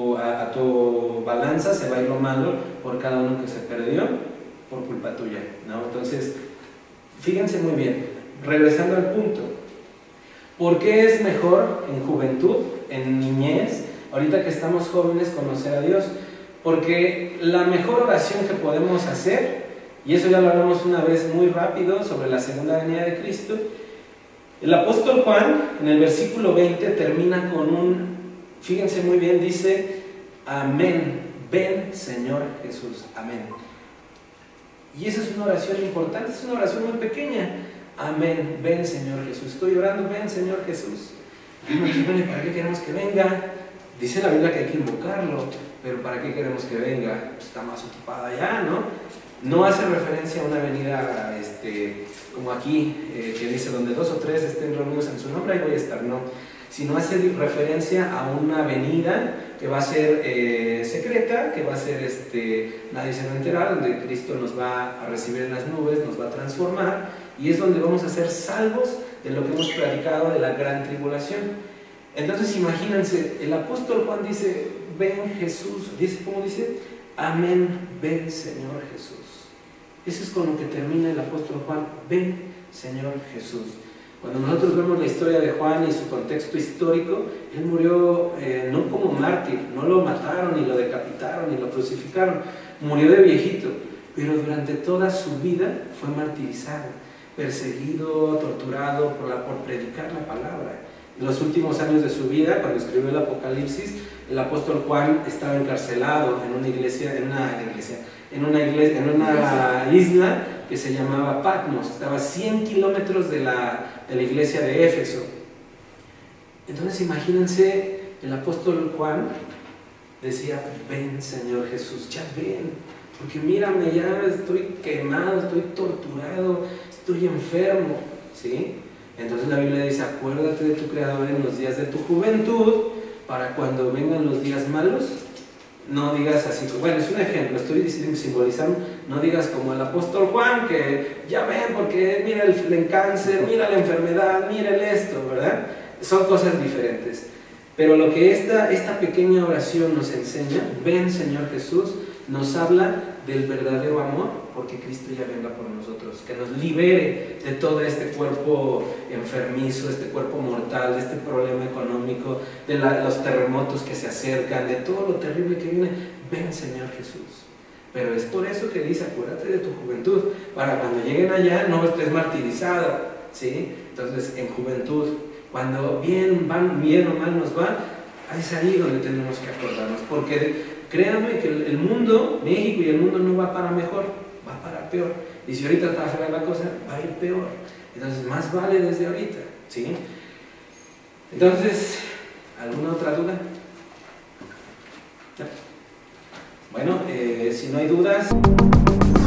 tu balanza se va a ir lo malo por cada uno que se perdió por culpa tuya, ¿no? Entonces, fíjense muy bien, regresando al punto, ¿por qué es mejor en juventud, en niñez, ahorita que estamos jóvenes, conocer a Dios? Porque la mejor oración que podemos hacer, y eso ya lo hablamos una vez muy rápido sobre la segunda venida de Cristo, el apóstol Juan en el versículo 20 termina con fíjense muy bien, dice, amén, ven Señor Jesús, amén. Y esa es una oración importante, es una oración muy pequeña, amén, ven Señor Jesús. Estoy orando, ven Señor Jesús. Y uno dice, bueno, ¿para qué queremos que venga? Dice la Biblia que hay que invocarlo, pero ¿para qué queremos que venga? Pues está más ocupada ya, ¿no? No hace referencia a una venida como aquí, que dice, donde 2 o 3 estén reunidos en su nombre, ahí voy a estar, no. Sino hace referencia a una venida que va a ser secreta, que va a ser, nadie se va a enterar, donde Cristo nos va a recibir en las nubes, nos va a transformar, y es donde vamos a ser salvos de lo que hemos platicado de la gran tribulación. Entonces imagínense, el apóstol Juan dice, ven Jesús, ¿cómo dice? Amén, ven Señor Jesús. Eso es con lo que termina el apóstol Juan, ven Señor Jesús. Cuando nosotros vemos la historia de Juan y su contexto histórico, él murió no como mártir, no lo mataron, ni lo decapitaron, ni lo crucificaron, murió de viejito, pero durante toda su vida fue martirizado, perseguido, torturado por predicar la palabra. En los últimos años de su vida, cuando escribió el Apocalipsis, el apóstol Juan estaba encarcelado en una isla que se llamaba Patmos, estaba a 100 kilómetros de la iglesia de Éfeso. Entonces imagínense, el apóstol Juan decía, ven Señor Jesús, ya ven, porque mírame, ya estoy quemado, estoy torturado, estoy enfermo, ¿sí? Entonces la Biblia dice, acuérdate de tu Creador en los días de tu juventud, para cuando vengan los días malos, no digas así, bueno, es un ejemplo, estoy simbolizando, no digas como el apóstol Juan, que ya ven, porque mira el cáncer, mira la enfermedad, mira esto, ¿verdad? Son cosas diferentes. Pero lo que esta pequeña oración nos enseña, ven Señor Jesús, nos habla del verdadero amor, porque Cristo ya venga por nosotros, que nos libere de todo este cuerpo enfermizo, este cuerpo mortal, de este problema económico, de los terremotos que se acercan, de todo lo terrible que viene. Ven Señor Jesús. Pero es por eso que dice, acuérdate de tu juventud, para cuando lleguen allá no estés martirizado, ¿sí? Entonces en juventud, cuando bien o mal nos va, es ahí donde tenemos que acordarnos, porque créanme que el mundo, México y el mundo no va para mejor, va para peor. Y si ahorita está fea la cosa, va a ir peor. Entonces más vale desde ahorita, ¿sí? Entonces, ¿alguna otra duda? ¿No? Bueno, si no hay dudas...